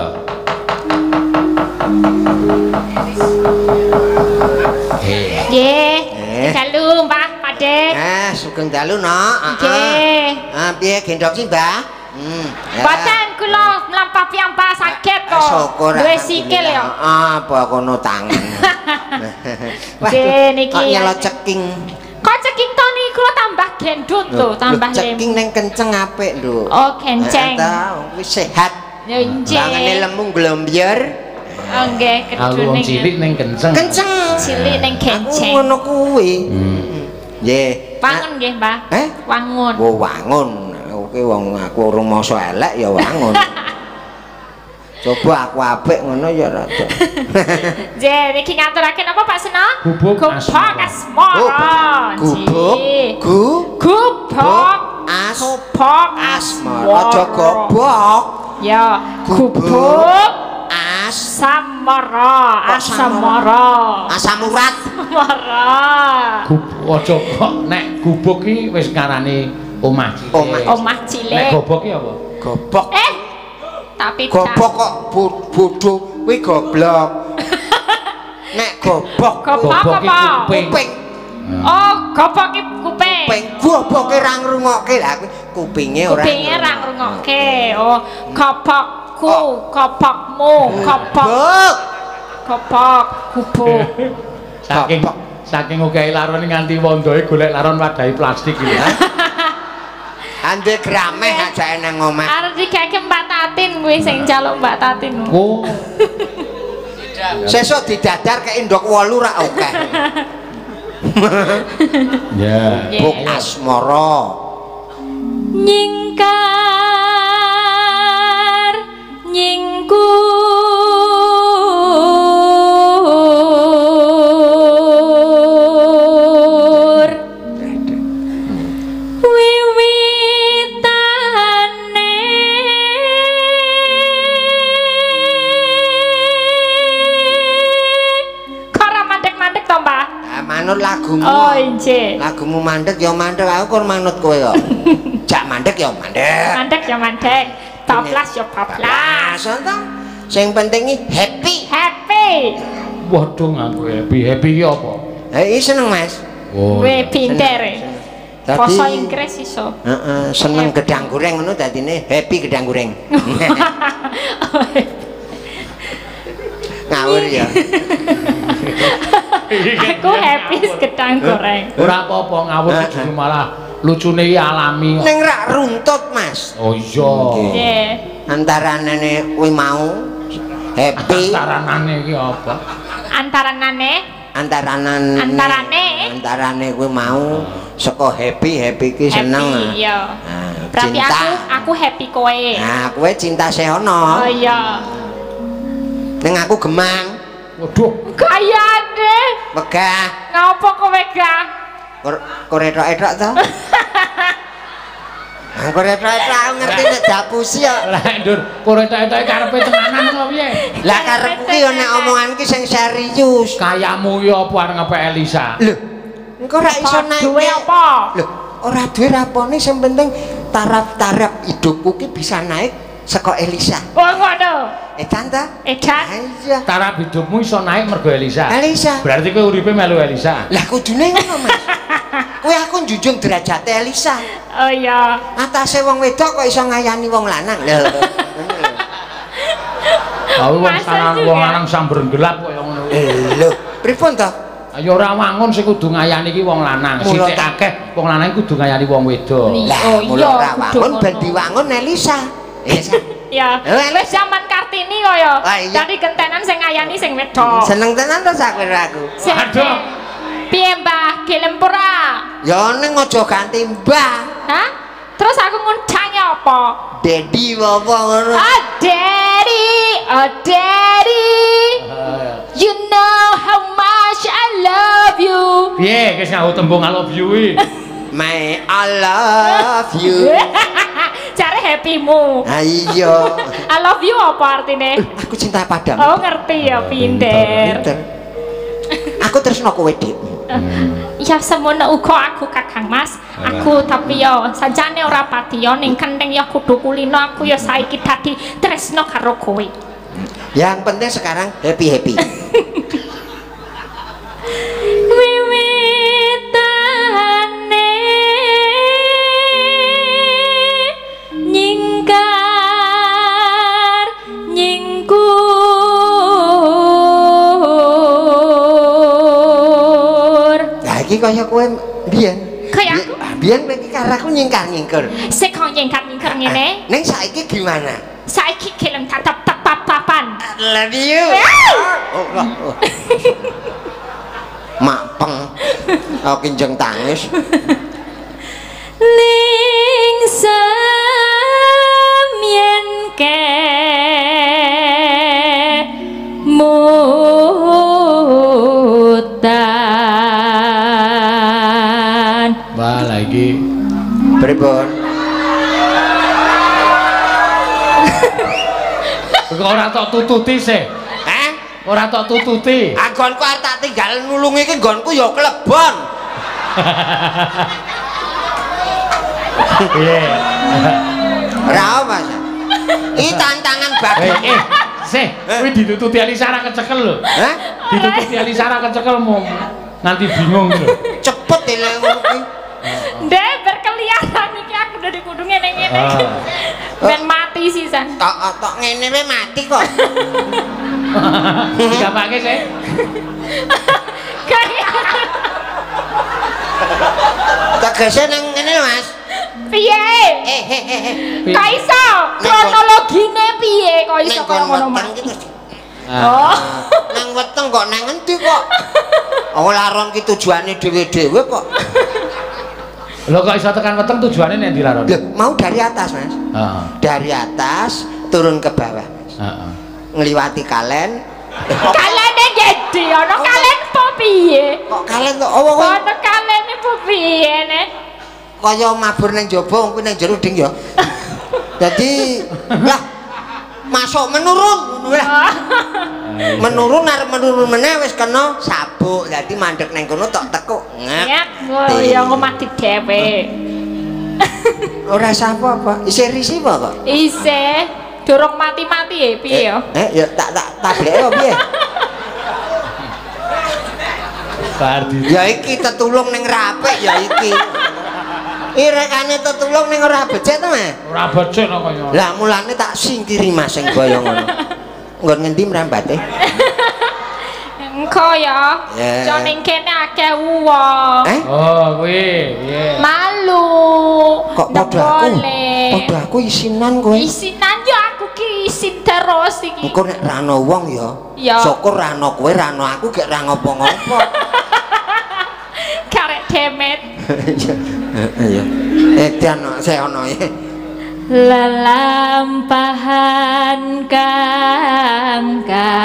nggih dalu Mbah Padhe eh sugeng dalu no nggih ah piye gendhok sih Mbah hmm boten kula mlampah piyambak saged kok duwe sikil ya apa kono tangan nggih niki kok nyelot ceking kok ceking to niku kula tambah gendut to tambah lem ceking ning kenceng apik lho oh kenceng ta wis sehat ya nggih bangane lemu glombyur oh nggih kedune cilik ning kenceng kenceng cilik ning kenceng ngono kuwi nggih wangun nggih Mbah eh wangun oh wangun oke wong aku urung masa elek ya wangun coba aku apik ngono ya rada nggih niki ngaturaken apa Pak Sena Gubuk Asmara gubuk gu gubuk as gubuk asmara aja gobok ya gubuk as samara asamara asam urat samara gubuk aja kok nek gubuk iki wis ngarani omah cilik omah cilik nek gobok iki apa gobok eh tapi gobok kok bodho kuwi goblok nek gobok gobok apa kuping oh gobok iki kuping kuping goboke ra ngrungokke lha kuwi kupinge ora kupinge ra ngrungokke oh gobokku gobokmu gobok gobok gubuk saking saking okehe laron nganti wondoe golek laron wadahi plastik iki ande grameh ajake nang omah arep digake Mbak Tatin kuwi sing njaluk Mbak Tatin oh sesuk didadar ke ndok wolu ra akeh ya Gubuk Asmara nyingkar nyingkur wiwitane karo mandek-mandek to Mbah manut lagumu oh injih lagumu mandek ya mandek aku kok manut kowe kok jak mandek ya mandek mandek ya mandek bablas ya bablas to sing penting happy happy waduh aku happy happy iki apa eh seneng Mas oh we pinter Basa Inggris iso heeh seneng gedang goreng ngono dadine happy gedang goreng ngawur ya aku happy gedang goreng ora apa-apa ngawur justru malah lucune iki alami ning rak runtut Mas oh iya nggih antarane kuwi mau happy antaranane iki apa antaranane antaranan antarane antarane kuwi mau saka happy happy ki seneng iya berarti aku aku happy kowe nah kowe cinta sehono oh iya ning aku gemang waduh kayane megah ngopo kowe gah kok etok-etok to aku etok-etok aku ngerti nek dapusi ya lah ndur kok etok-etok karepe tenanan kok piye lah karepku ki yo nek omongan ki sing serius kayamu ya apa arep ngepek Elisa lho engko ora iso naik duwe apa lho ora duwe rapone sing penting taraf-taraf hidupku ki bisa naik saka Elisa oh ngono eh tante edan iya taraf hidupmu iso naik mergo Elisa Elisa berarti kowe uripe melu Elisa lah kudune ngono Mas kowe aku njunjung derajate Elisa oh iya atase wong wedok kok iso ngayani wong lanang lho Aku wong sanang wong lanang sambar gelap kaya ngono eh lho pripun to ayo ora wangun sing kudu ngayani iki wong lanang sithik akeh wong lanang kudu ngayani wong wedok lah mula ora wangun ben diwangun Elisa ya wis zaman Kartini kaya dadi gentenan sing ngayani sing wedok seneng tenan to sak aku aduh piye Mbah gelem ora ya ning aja ganti Mbah hah Terus aku ngundangnya apa? Daddy apa ngono? Ah, Daddy, oh Daddy. You know how much I love you. Piye wis nganggo tembung I love you iki? My I love you. Cari happymu. Ah iya. I love you apa artinya? Aku cinta padamu. Oh ngerti ya, pinter. Pinter. Aku tresno kowe, Dik. Ya semono uga aku Kakang Mas. Aku tapi yo sajane ora pati yo ning kentheng yo kudu kulino aku yo saiki dadi tresno karo kowe. Yang penting sekarang happy-happy. Wiwitane nyingkar nyingkur. Lah iki kaya kowe biyen. Kaya aku? Biyen kowe iki karo aku nyingkar-nyingkur. Sik kok nyingkar-nyingkar ngene. Ning saiki gimana? Saiki gelem tatap tap-tapan. Love you. Oh, oh. Mak peng. Aku kinjeng tangis. Ling samyen ke mutan. Wah, lagi. Pripun? Kok ora tok tututi sih? Eh? Ora tok tututi. Anggonku arep tak tinggal nulungi iki nggonku ya klebon. Piye? Ora apa, Mas. Iki tantangan bagi. Eh, eh, sih, kuwi ditututi Alisara kecekel lho. Hah? Ditututi Alisara kecekel mau nanti bingung lho. Cepet dile ngono kuwi. Dek berkeliaran iki aku udah dikudungnya neng ngene. Ah. Ben mati sisan. Tok tok ngene wae mati kok. Digapake sih. Kayak Tegese nang ngene Mas. piye? Eh eh eh. Kok iso? Kronologine piye kok iso kaya ngono Mas? Oh. Nang weteng kok nang endi kok? Oh laron ki tujuane dhewe-dhewe kok. Lho kok iso tekan weteng tujuane nek ndi laron? Loh, mau dari atas, Mas. Heeh. Dari atas turun ke bawah. Heeh. Ngliwati kalen. Kalene gede ana kalen po piye? Kok kalen kok oh kok Ana kalene po piye ne? kaya mabur nang jaba wong kuwi nang jero ding ya. Dadi lah masuk menurun ngono lah. Menurun arep menurun meneh wis kena sabuk. Dadi mandek nang kono tok tekuk. Nyet ya ngomati dhewe. Ora sapa apa? Isih risi apa kok? Isih durung mati-mati ya piye ya? Eh ya tak tak tableke apa piye? Bardi. Ya iki tetulung ning rapek ya iki. Irekane tetulung ning ora becik to, Mas? Ora becik no kaya. Lah mulane tak singkiri Mas sing kaya ngono. Nggon ngendi mrambate? Engko ya. Yeah. Jan ning kene akeh wong. Eh? Oh, kuwi, piye? Malu. Kok padha aku? Padha aku isinan kowe. Isinan ya aku ki isin terus iki. Engko nek ra ana wong ya. Ya. Syukur ra ana kowe, ra ana aku gek ra ngopo-ngopo. Karek demet. Iya. Edan saya ono ya. Lelampahan kang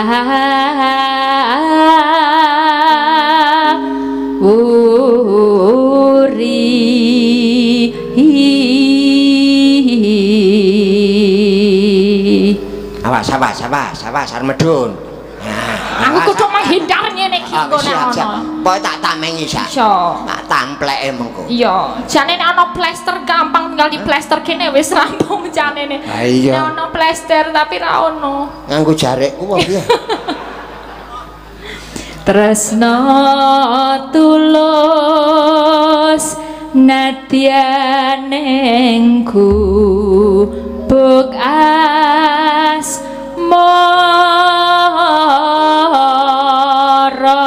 uri. Awas, awas, awas, awas, arep medun. Aku kudu menghindar ngene iki Oh, ngono siap, siap. ana. Pokoke tak tamengi sak. Iya. Tak tampleke mengko. Iya, jane nek ana plester gampang tinggal di plester kene wis rampung jane ne. Ha iya. Nek ana plester tapi ra ono. Nganggo jarekku apa piye? Tresno tulus nadyanengku buk asmara.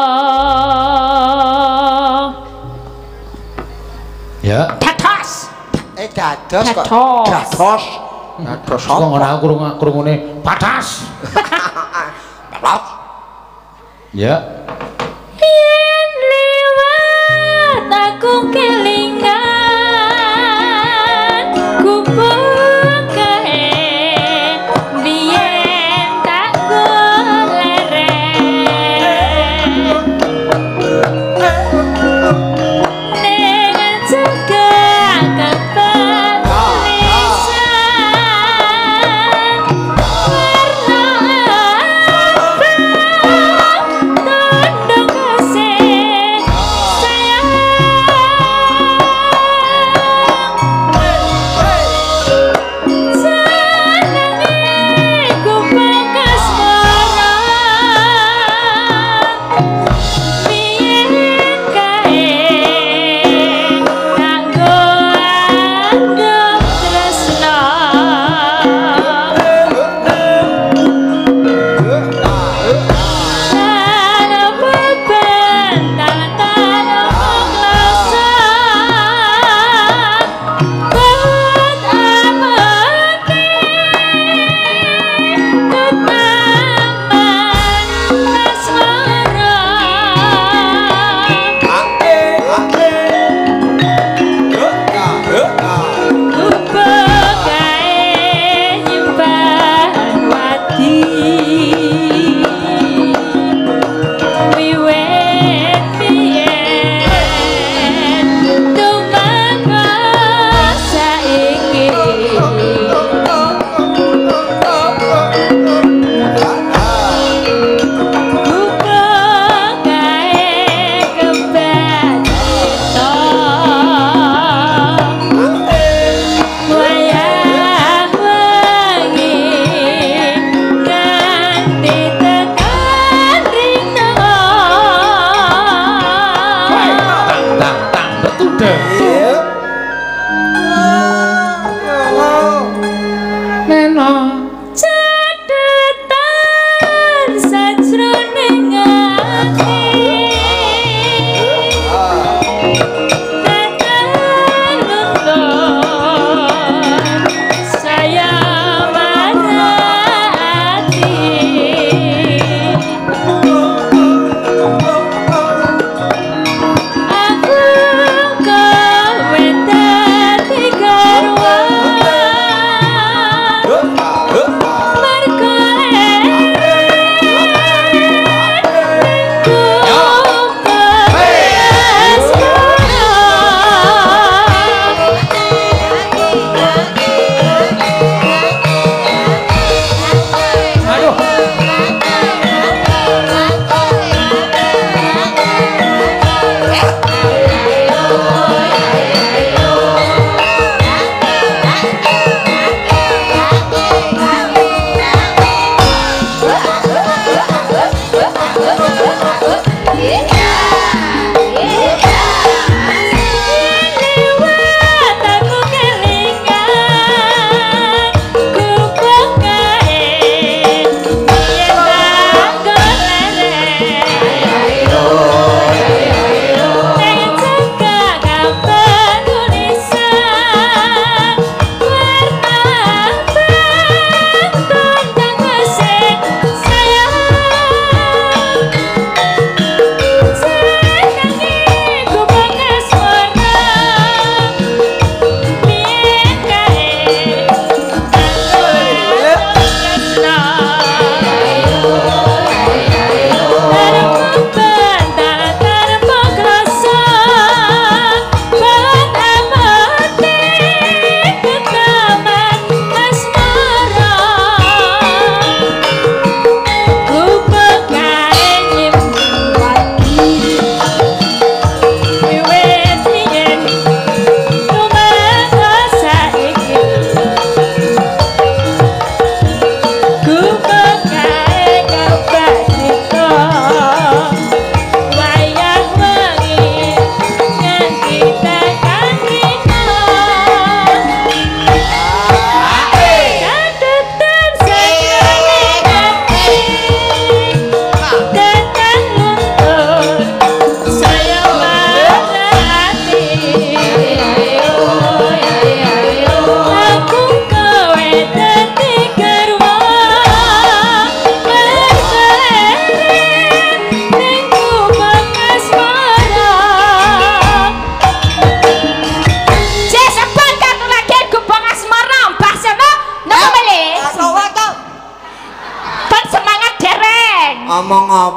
Ya. Dados. Eh dados kok. Dados. Dados. Dados Kok ora krungu krungune patas. Dados. Ya. Yen liwat aku kelingan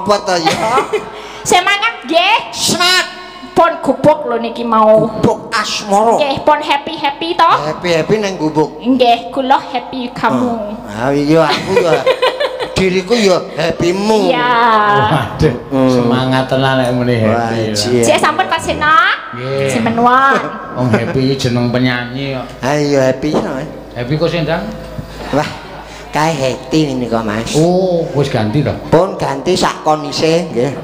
apa to ya? Semangat nggih. Semangat. Pun gubuk lho niki mau. Gubuk asmara. Nggih, pun happy-happy to. Happy-happy nang gubuk. Nggih, kula happy kamu. Ah iya aku ya. Diriku ya happymu. Iya. Waduh, semangat tenan nek muni happy. Cek sampun pasena. Nggih. Semenuan. Wong happy jeneng penyanyi kok. Ayo happy no. Happy kok sendang? Wah, kae heti ini kok Mas. Oh, wis ganti to. Pun ganti sak kondise nggih.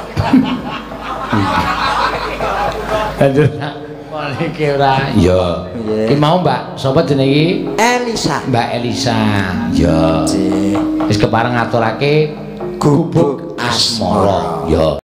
Lanjut. Niki ora. Iya. Iki mau Mbak, sapa jenenge iki? Elisa. Mbak Elisa. Ya. Wis kepareng ngaturake Gubuk Asmara. Ya.